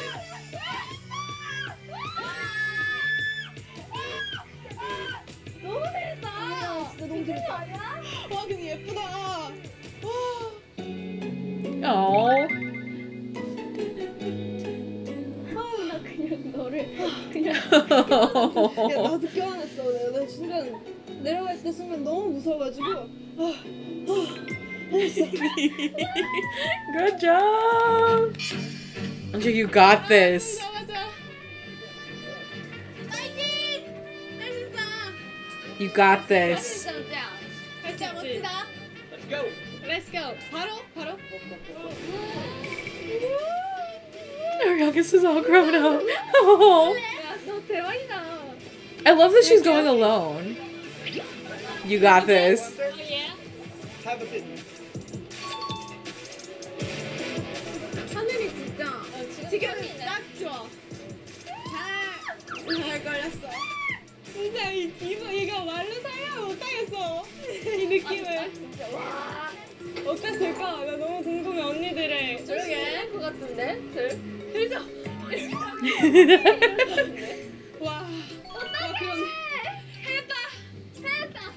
너무 재밌다. 진짜 너무 재밌다. 와 근데 예쁘다. 와. Oh. 나 그냥 너를 그냥 야 나도 껴안았어. 내가 나 순간 내려갈 때 순간 너무 무서워가지고. 아, Good job. Andrew, you got this. 맞아. 파이팅! 할 수 있어. You got this. 진짜 진짜 멋지다. Let's go. Let's go. 바로 바로. Our youngest is all grown up. Oh. 야, 너 대박이다. I love that she's going alone. You got this. Have a seat. 하늘이 진짜 지금 딱 좋아. 잘, 잘 걸렸어. 진짜 이 기분 이거 말로 설명 못하겠어. 이 느낌을. 어땠을까? 나 너무 궁금해 언니들의. 그러게. 것 같은데? 들. 들죠? 와. 와 그럼 해냈다. 했다.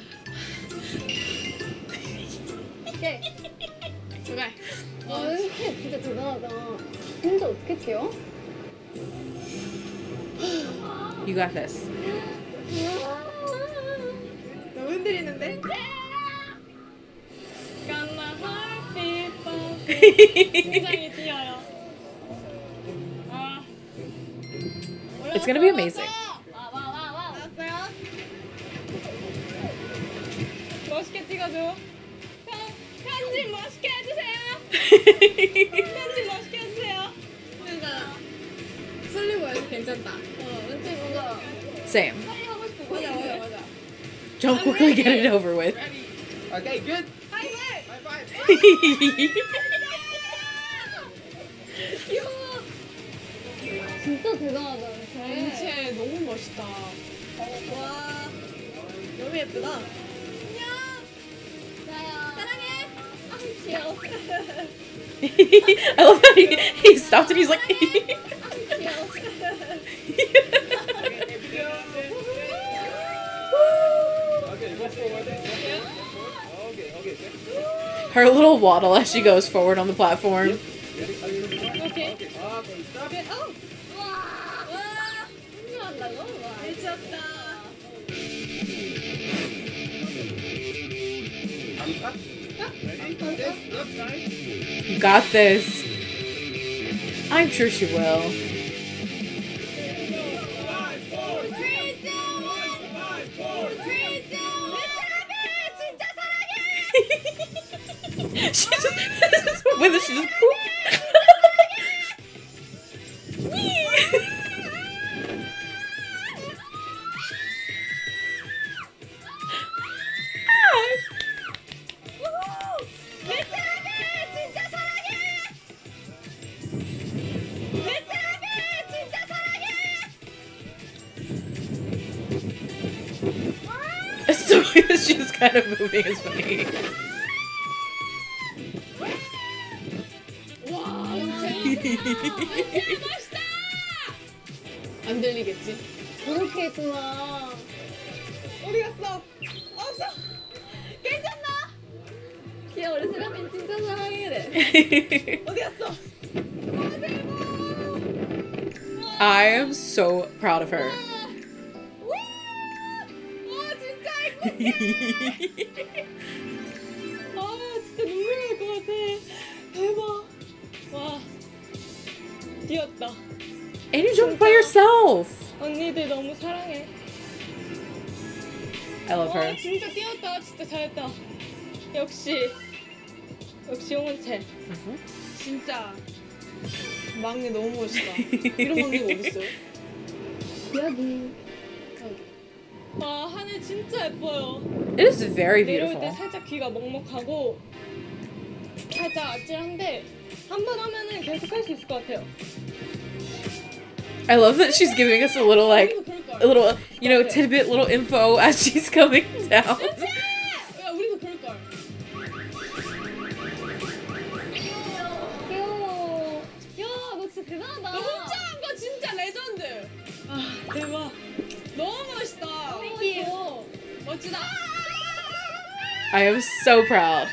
오케이. 제발. 와, 은채 진짜 대단하다. 진짜 어떻게 뛰어? You got this. 너무 흔들리는데? Gonna heart beat 굉장히 뛰어요. 아. It's gonna be amazing. 와와와와. 나왔어요? 멋있게 찍어줘. 편- 편집 멋있게 해주세요. 편집 멋있게 해주세요. 그러니까 설리고 해서 괜찮다. 어 왠지 뭔가 Same. 빨리 하고 싶어. 맞아 맞아 맞아. Don't quickly get it over with. Okay, good. 하이파이브! High five. 귀여워. 진짜 대단하다. 전체 너무 멋있다. 와 너무 예쁘다. 나야. 사랑해. 아 귀여워. I love how he, he stopped and he's like. 귀여워. Okay, go forward. Okay, okay, okay. Her little waddle as she goes forward on the platform. 오케이. Okay, stop it. 어? 와. 와. 흥미한다고? 와. 미쳤다. Thumbs up. Ready? This, left side. You got this. I'm sure she will. Five, four, three, two, one. Five, four, three, two, She just with it, she just poop. So she's kind of moving is funny. 안 들리겠지? 그렇게 했구나. 어디 갔어? 없어. 괜찮나? 귀여워. 우리 세라핀 진짜 사랑해. 어디 갔어? I am so proud of her. 와 진짜 예뻐. 아 진짜 눈물 날 것 같아. 대박. 와. 뛰었다. And you jumped by yourself. 언니들 너무 사랑해. I love 와 her. 진짜 뛰었다. 진짜 잘했다. 역시. 역시 홍은채. 진짜 막내 너무 멋있다. 이런 막내가 어딨어요? 여기. 와 하늘 진짜 예뻐요. It is very 내려올 때 beautiful. 살짝 귀가 먹먹하고 살짝 아찔한데 한 번 하면은 계속 할 수 있을 것 같아요. I love that she's giving us a little like 우리도 그럴 걸. a little you know tidbit little info as she's coming down. 야 우리도 그럴 걸. 귀여워. 야, 너 진짜 대단하다. 너 혼자 한 거 진짜 레전드. 아 대박. 너무 멋있다. 땡큐. 멋지다. I am so proud.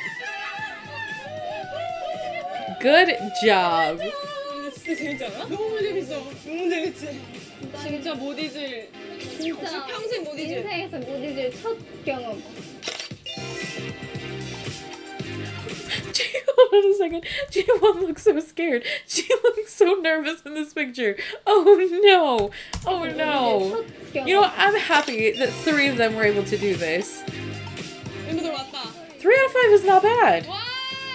Good job. 근데 진짜 재밌지 않아? 너무 재밌어. 너무 재밌지. 진짜 못 잊을. 진짜 평생 못 잊을. 인생에서 못 잊을 첫 경험. Hold on a second. Jiwon looks so scared. She looks so nervous in this picture. Oh no. Oh no. 첫 경험. You know, I'm happy that three of them were able to do this. 멤버들 왔다. Three out of five is not bad. 와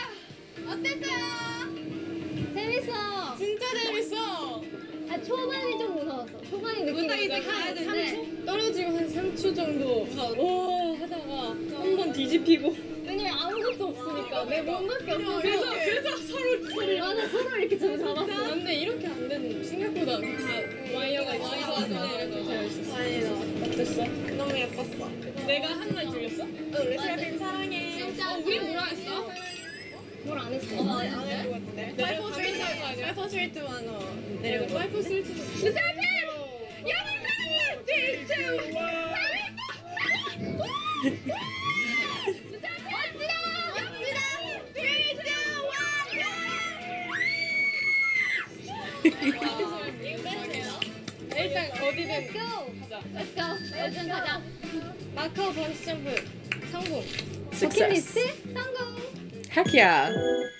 어땠어요? 재밌어. 진짜 재밌어. 아 초반이 좀 무서웠어. 초반이 느낌이 딱 이제 좀 한 있는데 삼 초? 떨어지고 한 삼 초 정도 오 하다가 한 번 뒤집히고 왜냐면 아무것도 없으니까 내 몸밖에 없어. 그래서 그래서 서로 소리 맞아 서로 이렇게 좀 잡았어. 근데 이렇게 안 되는 생각보다 다 와이어가 있어서 이렇게 되어 있었어. 다행이다. 어땠어? 너무 예뻤어. 내가 한 말 들렸어? 어, 우리 세라핌 사랑해. 진짜. 어, 우리 뭐라 했어? 뭘 안 했어? 안 할 것 같은데. 내가 파이퍼 가면 스위트 할거 아니야? 파이퍼 스위트 만어 내려온 거. 파이프 스위트 세라핌 여기 사랑해. three, two, one. 일단 어디든 Let's go. 가자. Let's go. 얼른 가자. 마카오 번지 점프. 성공. Success. 버킷리스트 성공. Heck yeah.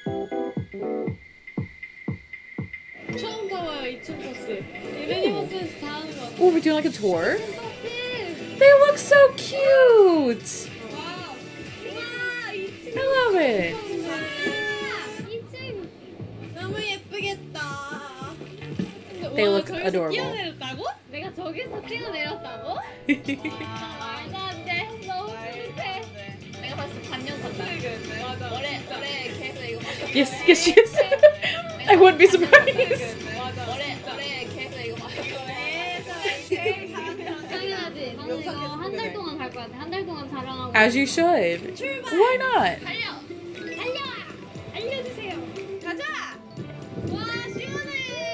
처음 타봐요 이 층 버스. 레니버스에서 다 하는 것 같아. Oh, we're doing like a tour? 버스. They look so cute! 와, 와, 이 층 I love it! 이층. 너무 예쁘겠다. They 와, look 저기서 adorable. 뛰어내렸다고? 내가 저기서 뛰어내렸다고? 와, 말도 안 돼. 너무 뿌듯해. 내가 봤을 때 반년 탔다. 맞아. 올해 올해 계속 이거 봤어. Yes, yes, she is. I wouldn't be surprised. 맞아. 올해 올해 계속 이거 봤어. 제일 잘한다. 당연하지. 나는 이거 한 달 동안 갈 것 같아. 한 달 동안 자랑하고. As you should. Why not? 달려! 달려! 알려주세요. 가자. 와 시원해.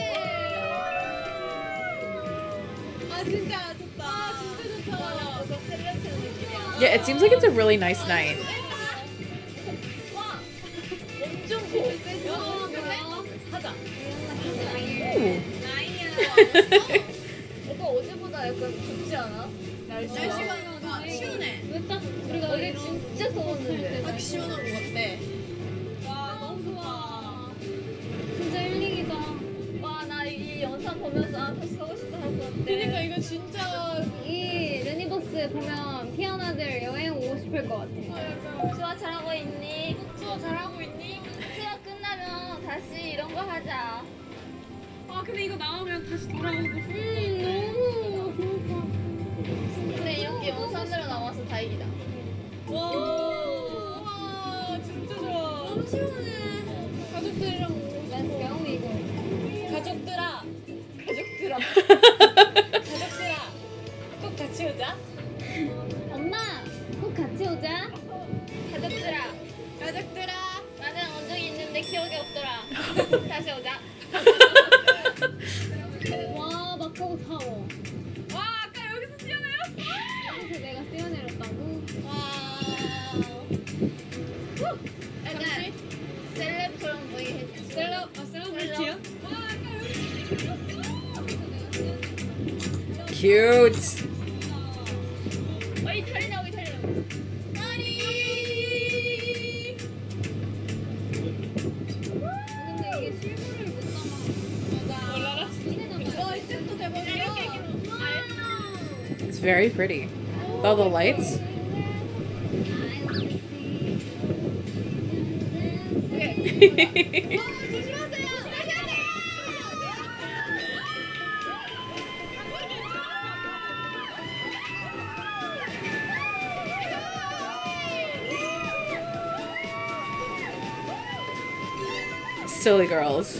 아 진짜 좋다. 아 진짜 좋다. 뭔가 셀럽처럼 느낌이야. Yeah, it seems like it's a really nice night. 와 엄청 고. 사자. Ooh. 나이야. 오빠 어제보다 약간 춥지 않아? 날씨가 아, 시원해. 왜딱 우리가 어제 진짜 더웠는데. 딱 시원한 것 같아. 와 너무 좋아. 진짜 힐링이다. 와 나 이 영상 보면서 아 다시 가고 싶다 할 것 같아. 그러니까 이거 진짜 이 르니버스 보면 피어나들 여행 오고 싶을 것 같아. 수아 잘하고 있니? 수어 잘하고 있니? 수아 끝나면 다시 이런 거 하자. 아 근데 이거 나오면 다시 돌아오고 싶어. 음 너무 좋을 것 같아. 근데 이렇게 영상으로 나와서 다행이다. 와, 와 진짜 좋아. 너무 시원해. 가족들이랑 Let's go 이거. 가족들아, 가족들아, 가족들아, 꼭 같이 오자. 엄마 꼭 같이 오자. 가족들아. 가족들아. 나는 온 적이 있는데 기억이 없더라. 다시 오자. 와 막하고 타워. 와 아까 여기서 뛰어내렸어. 그래서 내가 뛰어내렸다고? 와. 약간 셀럽처럼 보이게 해주지. 셀럽, 아 셀러브리티야? 와 아까 여기서 Cute. 어이 다리 나오기 다리 나오기. 다리. 근데 이게 실물을 못 담아. 맞아. 몰라라. 와 이 셋도 대박이야. It's very pretty. With all the lights. Silly girls.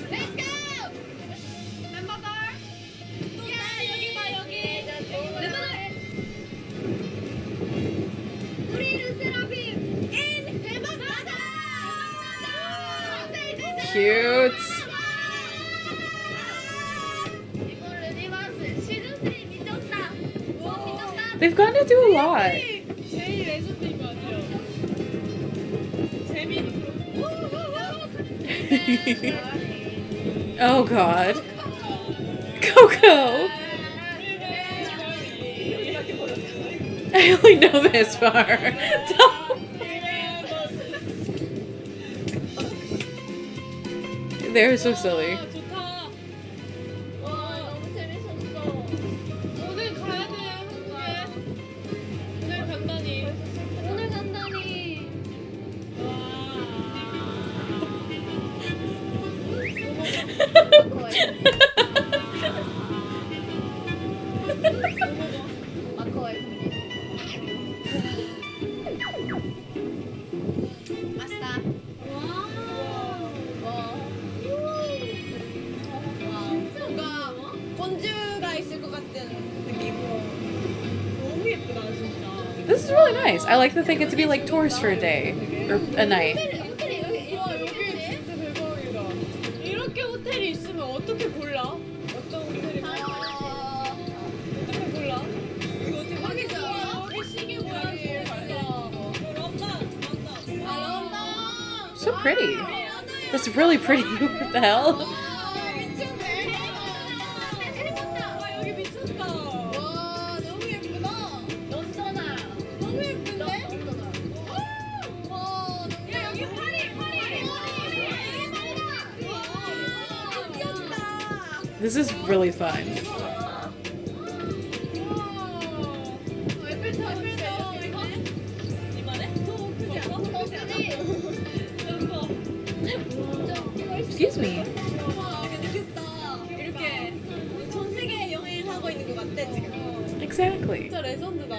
멤버들. 야 여기 봐 여기. 우리 르세라핌 인 대박 나다. Cute. 이거 르니버스 시즌 쓰리 미쳤다. 와 미쳤다. They've gotten to do a lot. 제일 레전드인 것 같아요. 재미. Oh god. Coco. I only know this far. They're so silly. 좋다. 와 너무 재밌었어. 오늘 가야 돼 한국에. 오늘 간다니. 오늘 간다니. 마커의 아싸. 와. 와. 뭔가 본주가 있을 것 같은 느낌. 너무 예쁘다 진짜. This is really nice. I like that they get to be like tourists for a day or a night. 호텔이 여기 와 여기 진짜 대박이다. 이렇게 호텔이 있으면 어떻게 골라? 어떤 호텔이 아. 어떻게 골라? 이거 어떻게 확인자? 여기 시계 모양이 런던 런던. 아 런던. So pretty. That's really pretty. What the hell? 와 미쳤네. 와 여기 미쳤다. 와 너무 예쁘다. 런던아. 너무 예쁜데? 런던아. This is really fun. Excuse me. 이렇게 전 세계 여행하고 있는 것 같아 지금. Exactly. 진짜 레전드다.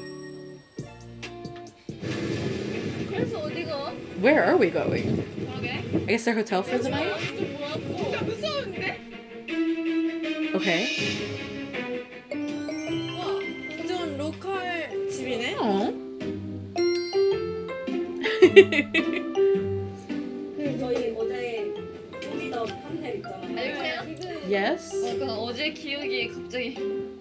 그래서 어디가? Where are we going? 그러게. I guess our hotel for the night? 진짜 무서운데? Okay. 와, 완전 로컬 집이네. Oh. 저희 어제 우리더 판넬 있잖아요. 알려주세요. Yes. 약간 어제 기억이 갑자기.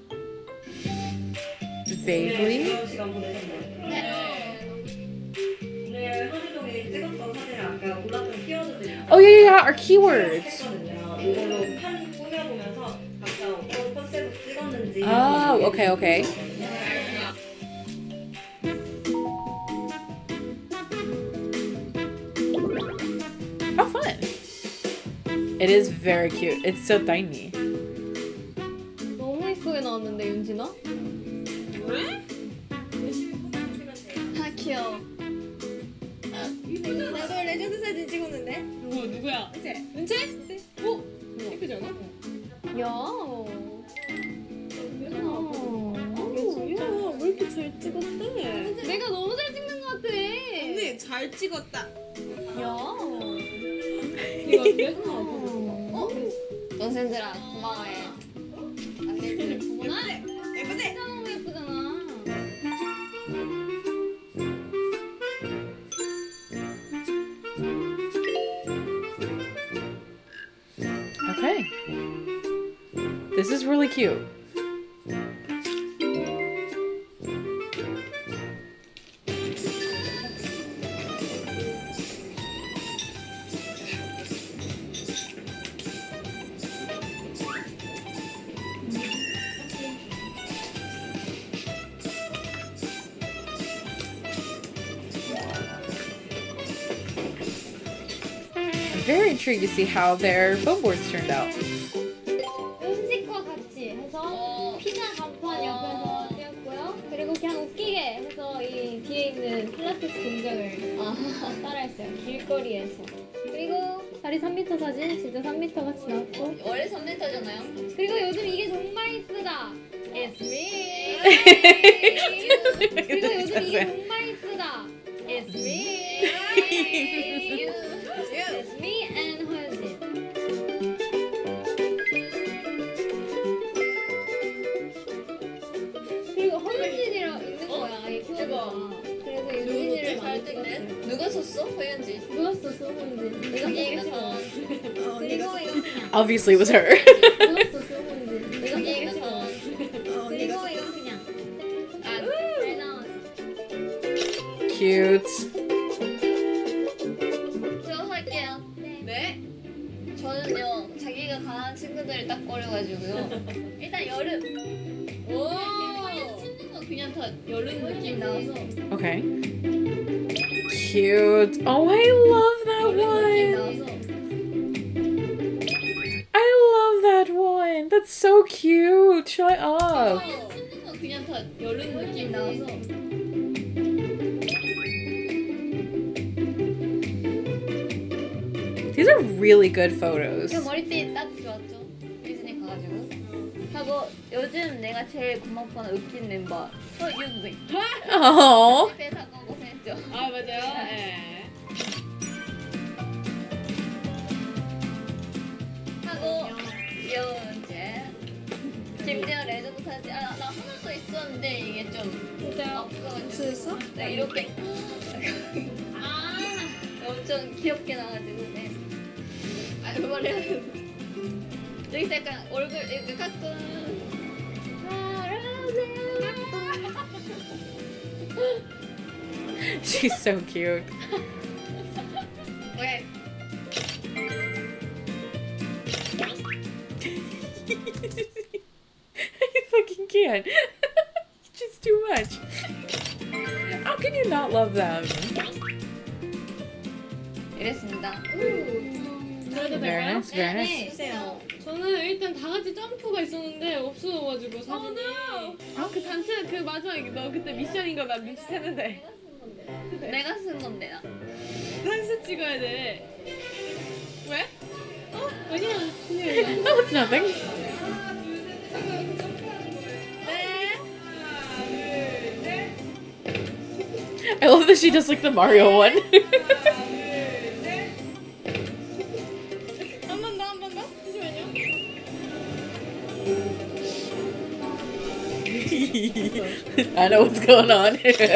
Vaguely. 시간 보내셨나요? 네. 오늘 하루 종일 찍었던 사진을 아까 몰랐던 키워드들이 Oh yeah, yeah, yeah. Our keywords. 했거든요. 이걸로 판 꾸며보면서 각자 어떤 컨셉을 찍었는지 Oh, okay, okay. How fun. It is very cute. It's so tiny. 너무 예쁘게 나왔는데 윤진아? 다 귀여워. 나도 레전드 사진 찍었는데. 누구 누구야? 은채. 은채? 어? 예쁘지 않아? 야. 야, 왜 이렇게 잘 찍었대? 내가 너무 잘 찍는 것 같아. 언니 잘 찍었다. 야. 이거 어때? 어? 동생들아 고마워해. 안내들 어머나. 예쁘지? 진짜 너무 예쁘잖아. Okay. This is really cute. I'm very intrigued to see how their foam boards turned out. 음식과 같이 해서 피자 간판 옆에서 찍었고요. 그리고 그냥 웃기게 해서 이 뒤에 있는 필라테스 동작을 따라했어요. 길거리에서. 그리고 다리 삼 미터 사진 진짜 삼 미터 같이 나왔고. 원래 삼 미터잖아요. 그리고 요즘 이게 정말 이쁘다. It's me. 그리고 요즘 이게 정말 이쁘다. It's me. It's me and 허여진. 그리고 허윤진이랑 있는 거야 이 코드가. 그래서 윤진이를 많이 찍었어요. 누가 썼어? 허연지. 누가 썼어 허윤진? 내가 언니가 찍었어. 선. 그리고 이거 그냥 Obviously, it was her. 누가 썼어 허윤진? 내가 언니가 찍었어. 선. 그리고 이거 그냥 아, 잘 나왔어. Cute. 저 할게요. 네. 저는요 자기가 강한 친구들을 딱 꺼려가지고요. 일단 여름. 오. 찍는 거 그냥 다 여름 느낌 나와서. Okay. Cute. Oh, I love that 여름 느낌 one. 나와서. I love that one. That's so cute. Shut up. 찍는 거 그냥 다 여름 느낌 나와서. These are really good photos. 그 머리띠 딱 좋았죠. 유진이 가가지고. 하고 요즘 내가 제일 고맙거나 웃긴 멤버 서윤승. Oh. 집에 사고 고생했죠. 아 맞아요. 예. 하고 귀여운 제 김재현 레전드 사진. 아나 하나 더 있었는데 이게 좀 진짜요? 없어가지고. 없어졌어? 네 이렇게. 아 엄청 귀엽게 나와가지고 네. 아 그걸 해야 돼. 여기서 약간 얼굴 이렇게 가끔. She's so cute. 오케이. I fucking can't. It's just too much. How can you not love them? 이랬습니다. 그래도 Very nice, very nice. 네. 주세요. 저는 일단 다 같이 점프가 있었는데 없어가지고 사진이. 아 그 단체 그 마지막에 너 그때 미션인 거 나 눈치챘는데. 내가 쓴 건데 나. 단수 찍어야 돼. 왜? 어? 그냥 그냥. No, it's nothing. I love that she does like the Mario one. 한 번 더, 한 번 더. 잠시만요. I know what's going on.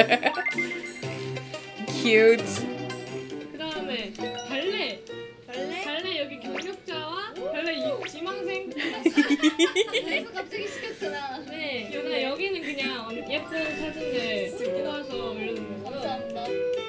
Cute. 그 다음에 발레. 발레? 발레 여기 경력자와 발레 이- 지망생. 그래서 갑자기 시켰구나. 네. 그다음 여기는 그냥 예쁜 사진들 찍어서 올려놓는 거고요. 감사합니다.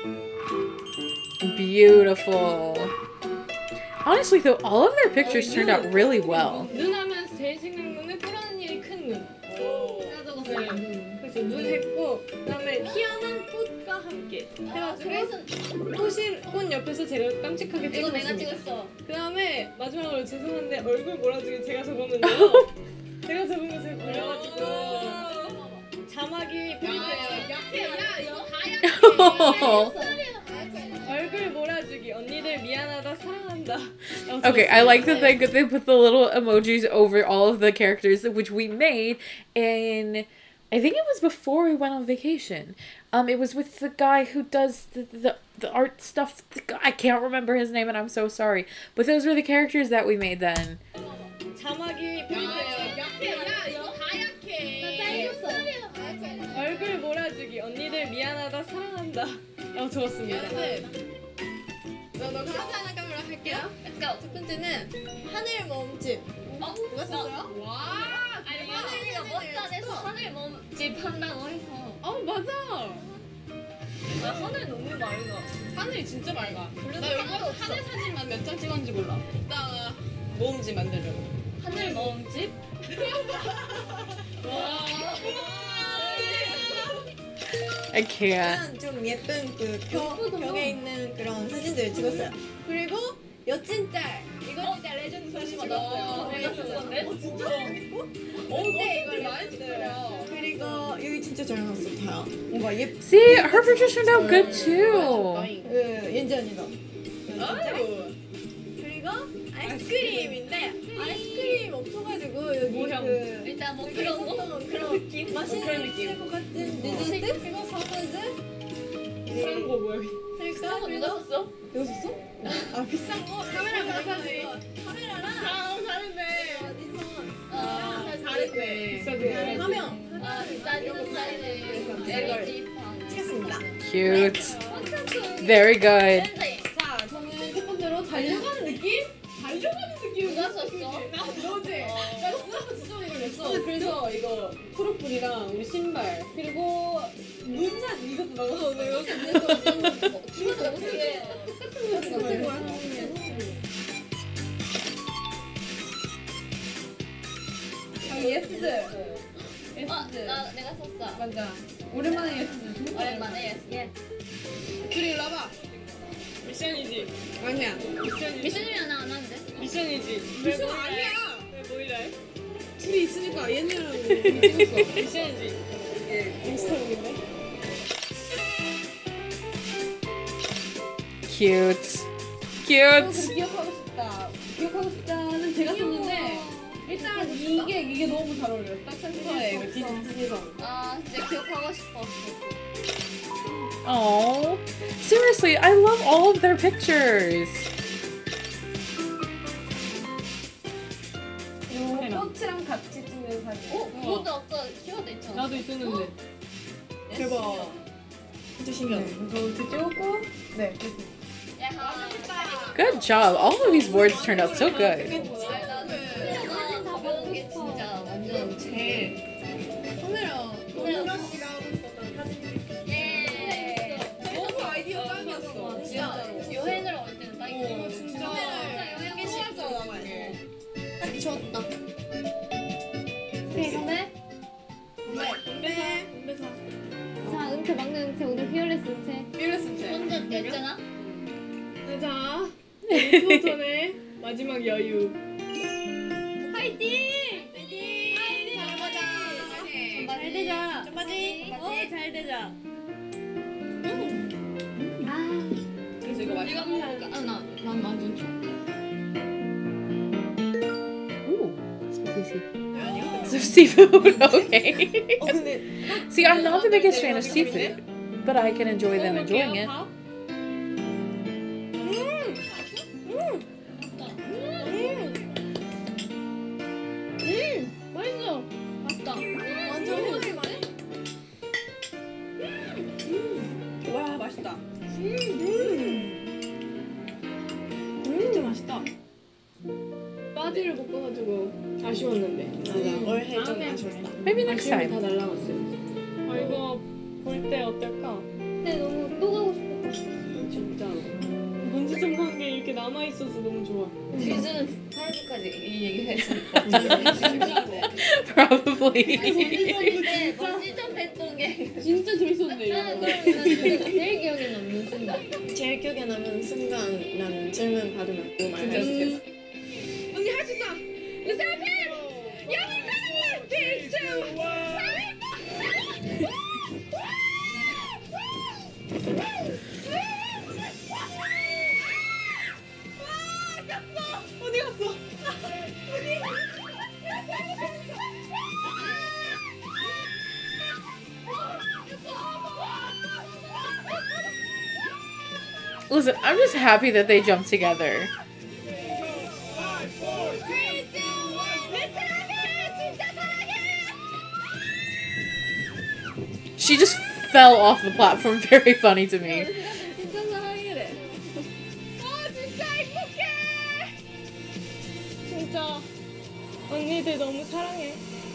Beautiful. Honestly, though, all of their pictures turned out really well. 눈 하면 제일 생각나는 토라는 일이 큰 눈. 제가 적었어요. 네. 그래서 눈 했고 그다음에 희한한 꽃과 함께 아, 그래서 꽃이 꽃 옆에서 제가 깜찍하게 이거 내가 찍었습니다. 찍었어. 그다음에 마지막으로 죄송한데 얼굴 몰아주기 제가 적었는데요. 제가 적은 거 제가 골라가지고 자막이 프린트. 약해, 야, 이거 다 얼굴 몰아주기 언니들 미안하다 사랑한다. Okay, I like that they they put the little emojis over all of the characters which we made, and I think it was before we went on vacation. Um, it was with the guy who does the the, the art stuff. The guy, I can't remember his name, and I'm so sorry. But those were the characters that we made then. 자막이 프린트. 약해, 야, 이거 다 약해. 나 잘렸어. 얼굴 몰아주기 언니들 미안하다 사랑한다. 라고 적었습니다. 너너 카메라 하나 카메라 할게요. Let's go. 첫 번째는 하늘 멈춤. 어? 누가 썼어요? 와. 아니, 하늘이가 멋자내서 하늘 몸집 한다고 해서. 어 맞아. 나 하늘 너무 맑아. 하늘이 진짜 맑아. 나 나 여기 이거 없어. 하늘 사진만 몇 장 찍었는지 몰라. 이따가 모음집 만들려. 하늘 몸집? I can't. 일단 좀 예쁜 그 벽, 벽에 있는 그런 사진들 찍었어요. 그리고 여친 짤. 이거 진짜 레전드 사진 찍었어요. 내가 쓴 건데? 어 진짜? 근데 이걸 많이 찍어요. 그리고 여기 진짜 잘 나왔어 다. 뭔가 예쁜 See, her pictures turned out good too. 그 연지 언니도. 그리고 아이스크림인데 아이스크림 없어가지고 여기 모형. 그 일단 뭐 그런 거? 있었던 그런 느낌? 맛있는 것 같은 디저트? 그리고 서브즈? 비싼 거 뭐야? 비싼 거 누가 썼어? 이거 줬어? 아 비싼 거? 카메라 비싸지 카메라랑 아 다른데. 어디서 아, 잘했네. 비싸지. 화면 아, 비싸지, 비싸지. 엘이디 판. 찍었습니다. Cute. Very good. 자 저는 첫 번째로 달려가는 느낌? 달려가는 느낌 누가 썼어? 나 너지? 나 수학도 진짜 많이 걸렸어. 그래서 이거 초록불이랑 우리 신발 그리고 문산 이것도 나가서 내가 기분 어떻게 똑같은 거야. 아 예스드. 아, 나 내가 썼어. 맞아. 오랜만에 예스드. 오랜만에 예스. 예. 둘이 일로 와봐. 미션이지. 아니야. 미션이지. 미션이면 나안 하는데? 미션이지. 미션 아니야. 왜 보이래? 둘이 있으니까 얘네랑 찍었어. 미션이지. 예. 인스타그램인데. Cute. 또 Cute. 기억하고 싶다. 기억하고 싶다는 제가 썼는데 일단 이게 이게 너무 잘 어울려요. 딱 센터에 이거 디즈니성. 아, 진짜 기억하고 싶었어. Oh, seriously, I love all of their pictures. 그리고 꽃이랑 같이 찍는 사진. 어? 그것도 아까 키워드 있잖아. 나도 있었는데. 대박. 진짜 신기하네. 그래서 이렇게 찍었고 네. 됐습니다. 야하. Good job. All of these boards turned out so good. 나는 다 배운 게 진짜 완전 제일. 카메라. 카메라. 씨가 하고 싶었던 사진. 예. 너무 아이디어 짱이었어. 진짜로. 여행을 올 때는 딱 이거 어, 진짜. 여행 한 개씩 더 남아야 돼. 딱 좋았다. 오케이, 건배. 네. 건배사. 자, 은채 막내 은채 오늘 피어레스 은채. 이랬을 때. 혼자 냈잖아. 자, 투어 전에 마지막 여유. 좀마지. 어, 잘 되자. 그래서 이거 맛있어. 이거 먹을까? 아, 나, 난 완전 좋아. Ooh, some seafood. Okay. 어 근데 See, I'm not the biggest fan of seafood, but I can enjoy them enjoying it. 맛있어. 맛있다. 완전 해물 맛. 와 맛있다. 진짜 맛있다. 바지를 못 가가지고 아쉬웠는데. 맞아. 올해 좀 아쉬웠다. Maybe next 다 time. 날라갔어요. 아 이거 볼 때 어떨까? 근데 너무 또 가고 싶었다. 진짜로. 먼지 좀 간 게 이렇게 남아 있어서 너무 좋아. 시즌 팔까지 이 얘기 했어. Probably. 근데 먼지 좀 뱉던 게 진짜 재밌었네 나는 이거. 그럼 난 제일 기억에 남는 순간. 제일 기억에 남는 순간 난 질문 받으면 너무 많이 진짜 했어. 언니 할 수 있어. You said it. 여기 사랑해. Three, two, one. 어디 갔어? Listen, I'm just happy that they jumped together. She just fell off the platform. Very funny to me. 진짜 사랑해래. 아 진짜 행복해. 진짜 언니들 너무 사랑해.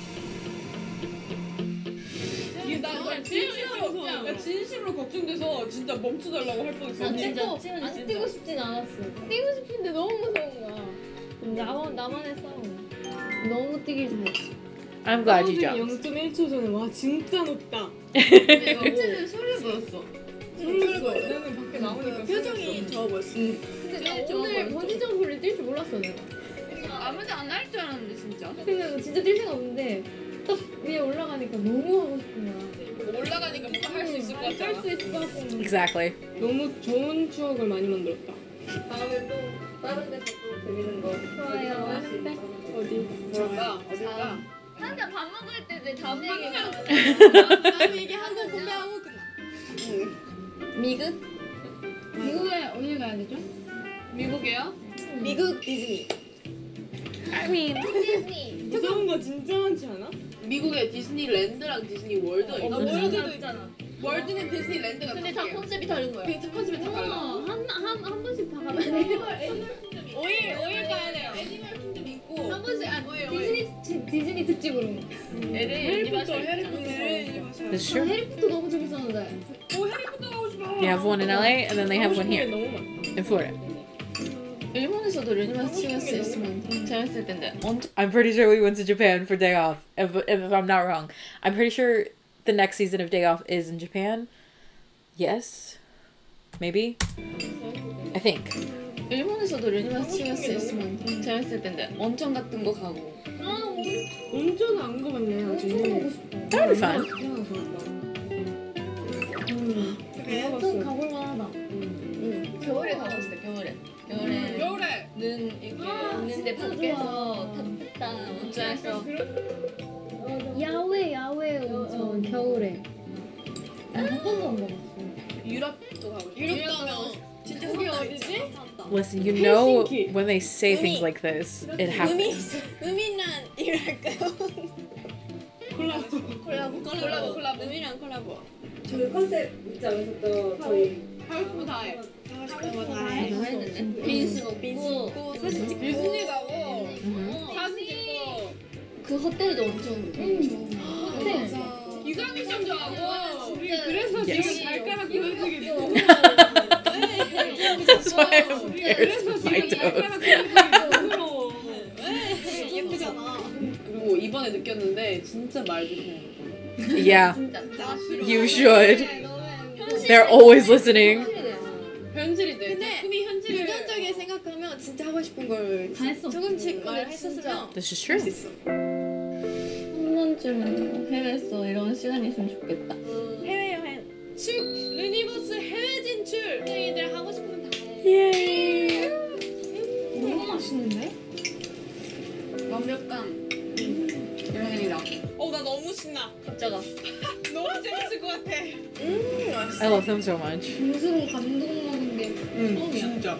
나 진심으로 나 진심으로 걱정돼서 진짜 멈춰달라고 할 뻔했어. 난 진짜 뛰고 찌르지, 안 진짜. 뛰고 싶진 않았어. 뛰고 싶은데 너무 무서운 거야. 나만 나만의 싸움. 너무 뛰길 잘했지. I'm glad you jumped. 영 점 일 초 전에 와 진짜 높다. 일찍은 소리 보였어. 그리고 나는 밖에 나오니까 표정이 좋아 보였어. 근데 나 좋아 오늘 보였어. 번지 점프를 뛸 줄 몰랐어 내가. 아무도 안 할 줄 알았는데 진짜. 근데 진짜 뛸 생각 없는데 딱 위에 올라가니까 너무 하고 싶은 거야. 올라가니까 뭔가 할 수 있을 것 같아. 할수 있을 것 같고. Exactly. 너무 좋은 추억을 많이 만들었다. 다음에 또 다른 데서 또 재밌는 거 좋아요. 어디? 뭘까? 어딜까? 항상 밥 먹을 때 내 다음 얘기가 다음 얘기하고 공개하고 끝나. 미국? 미국에 어디 가야 되죠? 미국이에요? 미국 디즈니. I mean, 디즈니. 무서운 거 진짜 많지 않아? 미국에 디즈니랜드랑 디즈니 월드가 있어. 월드도 있잖아. 월드는 디즈니랜드가 근데 다 컨셉이 다른 거야. 그 컨셉이 다 달라. 한한 한 번씩 다 가면 돼. 오일 오일 가야 돼요. 애니멀 킹덤 있고. 한 번씩 아 오일, 디즈니 지- 디즈니 특집으로. 애들 해리포터, 해리포터. that's 저 true. 해리포터 너무 재밌었는데. 오 해리포터 가고 싶어. They have one in L A and then they have one here 너무 많아. in Florida. 일본에서도 레니마스 있으면 재밌을 텐데. 엄청 I'm pretty sure we went to Japan for Day Off. If, if I'm not wrong, I'm pretty sure the next season of Day Off is in Japan. Yes, maybe. I think. 일본에서도 레니마스 있으면 재밌을 텐데. 온천 같은 거 가고. 아 온천 안 가봤네 아직. 엄청 가고 싶어. That would be fun. 그냥 좋았다. 좀 가볼 만하다. 겨울에 가고 싶다. 겨울에. 겨울에 겨울에. 눈 이렇게 아, 있는데 진짜 밖에서 따뜻한 온천에서 야외 야외 온천 겨울에. 한 번도 안 가봤어. 유럽도 가고 싶어. 유럽 가면 진짜 거기 산다 어디지? 있지? 산다. Listen, you know Helsinki. when they say things like this, it happens. 음이란 이랄까요? 콜라보. 콜라보 콜라보 콜라보 음이랑 콜라보. 저희 컨셉 있지 않으셨죠? 저희 하고 싶은 거 다 해. 하고 싶은 거 다 다 해. 했는데. 빈스 빈스 먹고 먹고 사진 찍고 디즈니 가고 Mhm. 사진 찍고 그 호텔도 엄청 좋은 호텔. 기상 미션 좋아하고 그래서 Yes. 지금 발가락 보여주게 됐어. That's why I'm embarrassed 그래서 with my 지금 toes. 발가락 보여주기 부끄러워. 예쁘잖아. 그리고 이번에 느꼈는데 진짜 말 조심해. Yeah, 진짜. you should. They're always listening. 현실이 돼. 근데 꿈이 현실을 객관적으게 생각하면 진짜 하고 싶은 걸 다 했어. 조금씩 근데 말했었으면 This is 할 true. 수 있어. 한 번쯤은 해외에서 이런 시간이 있으면 좋겠다. 해외여행. 출 유니버스 해외 진출. 너희들 하고 싶은 거 다 해. Yay! 너무 맛있는데? 완벽한 여행이다. 어, 나 너무 신나. 진짜가. 너무 재밌을 것 같아. I love them so much. 무슨 감동먹은 게 응, 진짜.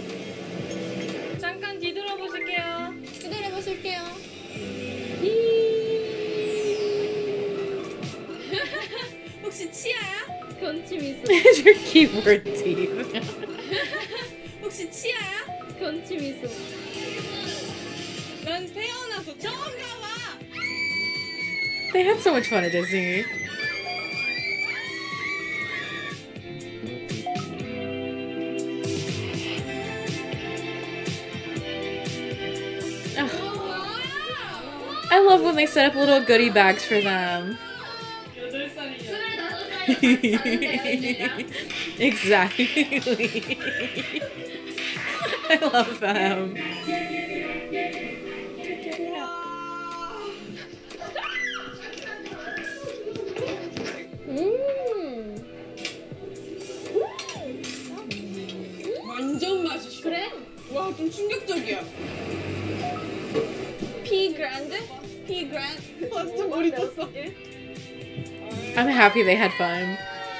잠깐 뒤돌아보실게요. 기다려보실게요. 혹시 치아야? 견치 미소. Is your keyword teeth? 혹시 치아야? 견치 미소. 난 태어나서 처음 가봐. They had so much fun at Disney. I love when they set up little goodie bags for them. Exactly. I love them. 완전 맛있어. 그래? 와, 좀 충격적이야. 피 그란드? 피 그란드? 완전 머리 떴어. I'm happy they had fun.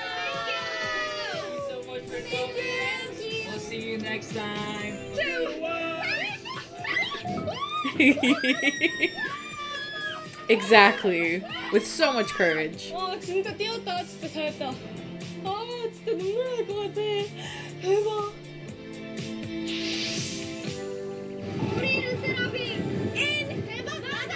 So much for coming. We'll see you next time. Exactly. With so much courage. 와, 진짜 뛰었다. 진짜 잘했다. 아, 진짜 눈물 날 것 같아. 대박. 우리 르세라핌 인 대박 나다!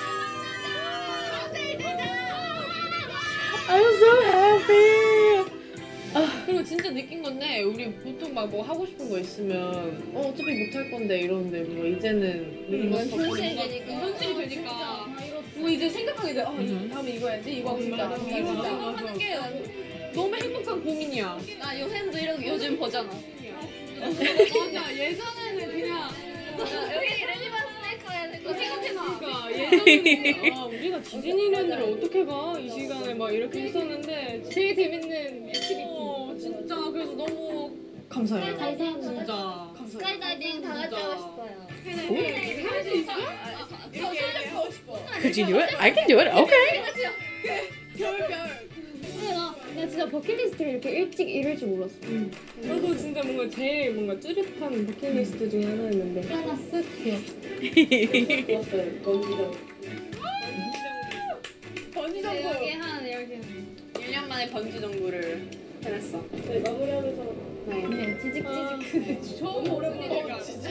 I'm so happy. 그리고 진짜 느낀 건데 우리 보통 막 뭐 하고 싶은 거 있으면 어 어차피 못 할 건데 이러는데 뭐 이제는 이건 뭔가 현실이 되니까. 현실이 되니까 뭐 이제 생각하게 돼. 아 이- 다음에 이거 해야지 이거 하고 싶다. 맞아, 맞아, 이런 맞아. 생각하는 게 난 너무 행복한 고민이야. 나 요새도 이렇게 요즘 보잖아. 맞아 예전에는 그냥 여기 레니반 스네이크 해야 될거 생각해봐. 그러니까 예전에는 아 우리가 디즈니랜드를 어떻게 가 이 시간에 막 이렇게 했었는데 제일 재밌는 액티비티. 어 진짜 그래서 너무 감사해요. 감사합니다. 진짜 스카이다이빙 다 같이 하고 싶어요. 할 수 있어? 이렇게 이렇게 하고 싶어. Could you do it? I can do it. Okay. 별별. 근데 나, 나 진짜 버킷리스트를 이렇게 일찍 이룰 줄 몰랐어. 나도 진짜 뭔가 제일 뭔가 쭈릿한 버킷리스트 중에 하나였는데 하나 쓱 귀여워. 좋았어요. 거기서. 번지 여기 정보. 한 이렇게. 일 년 만에 번지 정보를 해냈어. 네, 마무리하면서. 네, 지직지직. 처음 오랜만에 진짜.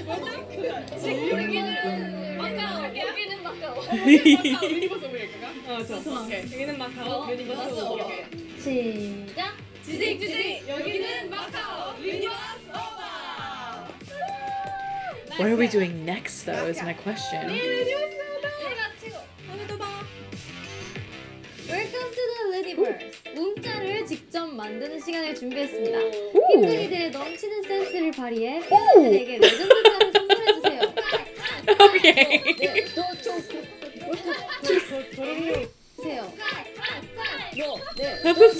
여기는 마카오. 여기는 마카오. 유니버스 오메리카가? 아 좋아 여기는 마카오 유니버스 오케이 시작. 지직 지직. 여기는 마카오 유니버스 오바. What are we doing next, though, is my question. 내가 치고. 오늘도 봐. Welcome to the Universe. 문자를 직접 만드는 시간을 준비했습니다. Ooh. 핑크이들의 넘치는 센스를 발휘해 팬들에게 레전드장을 선물해주세요. Okay. 네, 너좀 저런요 주세요. 너, 네.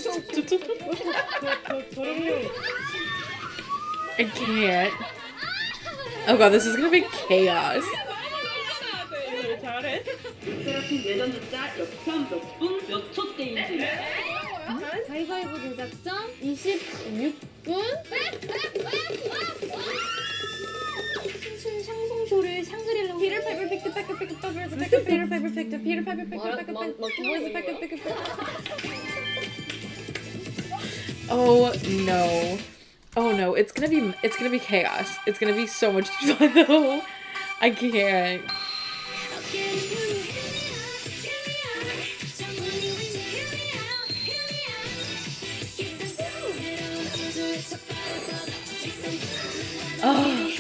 저런요 I can't. Oh god, this is gonna be chaos. 잘해 세라핌 예전 짤 몇 편, 몇 분, 몇 초대인지. 가위바위보 제작전 이십육 분. 춤춘 샹송쇼를 샹그릴라 피를 파이블 픽트 파이블 픽트 파이블 픽트 피를 파이블 픽트 피를 파이블 픽트 파이블 픽트 보이즈 파이블 픽트. Oh no. Oh no, it's gonna be it's gonna be chaos. It's gonna be so much fun though. I can't. Oh.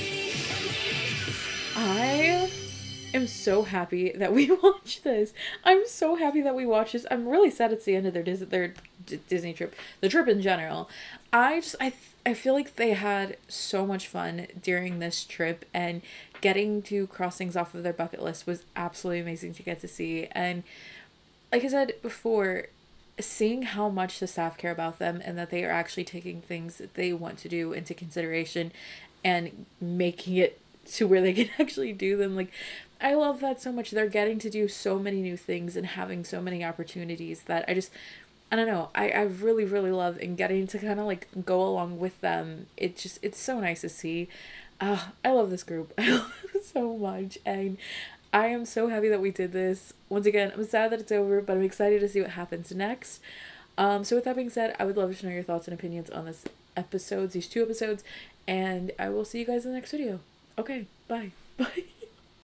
I am so happy that we watched this. I'm so happy that we watched this. I'm really sad it's the end of their Dis- their D- Disney trip, the trip in general. I just I I feel like they had so much fun during this trip, and getting to cross things off of their bucket list was absolutely amazing to get to see. And like I said before, seeing how much the staff care about them and that they are actually taking things that they want to do into consideration and making it to where they can actually do them. Like, I love that so much. They're getting to do so many new things and having so many opportunities that I just, I don't know, I, I really, really love, and getting to kind of like go along with them. It just, it's so nice to see. Uh, I love this group. I love them so much. And I am so happy that we did this. Once again, I'm sad that it's over, but I'm excited to see what happens next. Um, so with that being said, I would love to know your thoughts and opinions on this episodes, these two episodes, and I will see you guys in the next video. Okay, bye. Bye.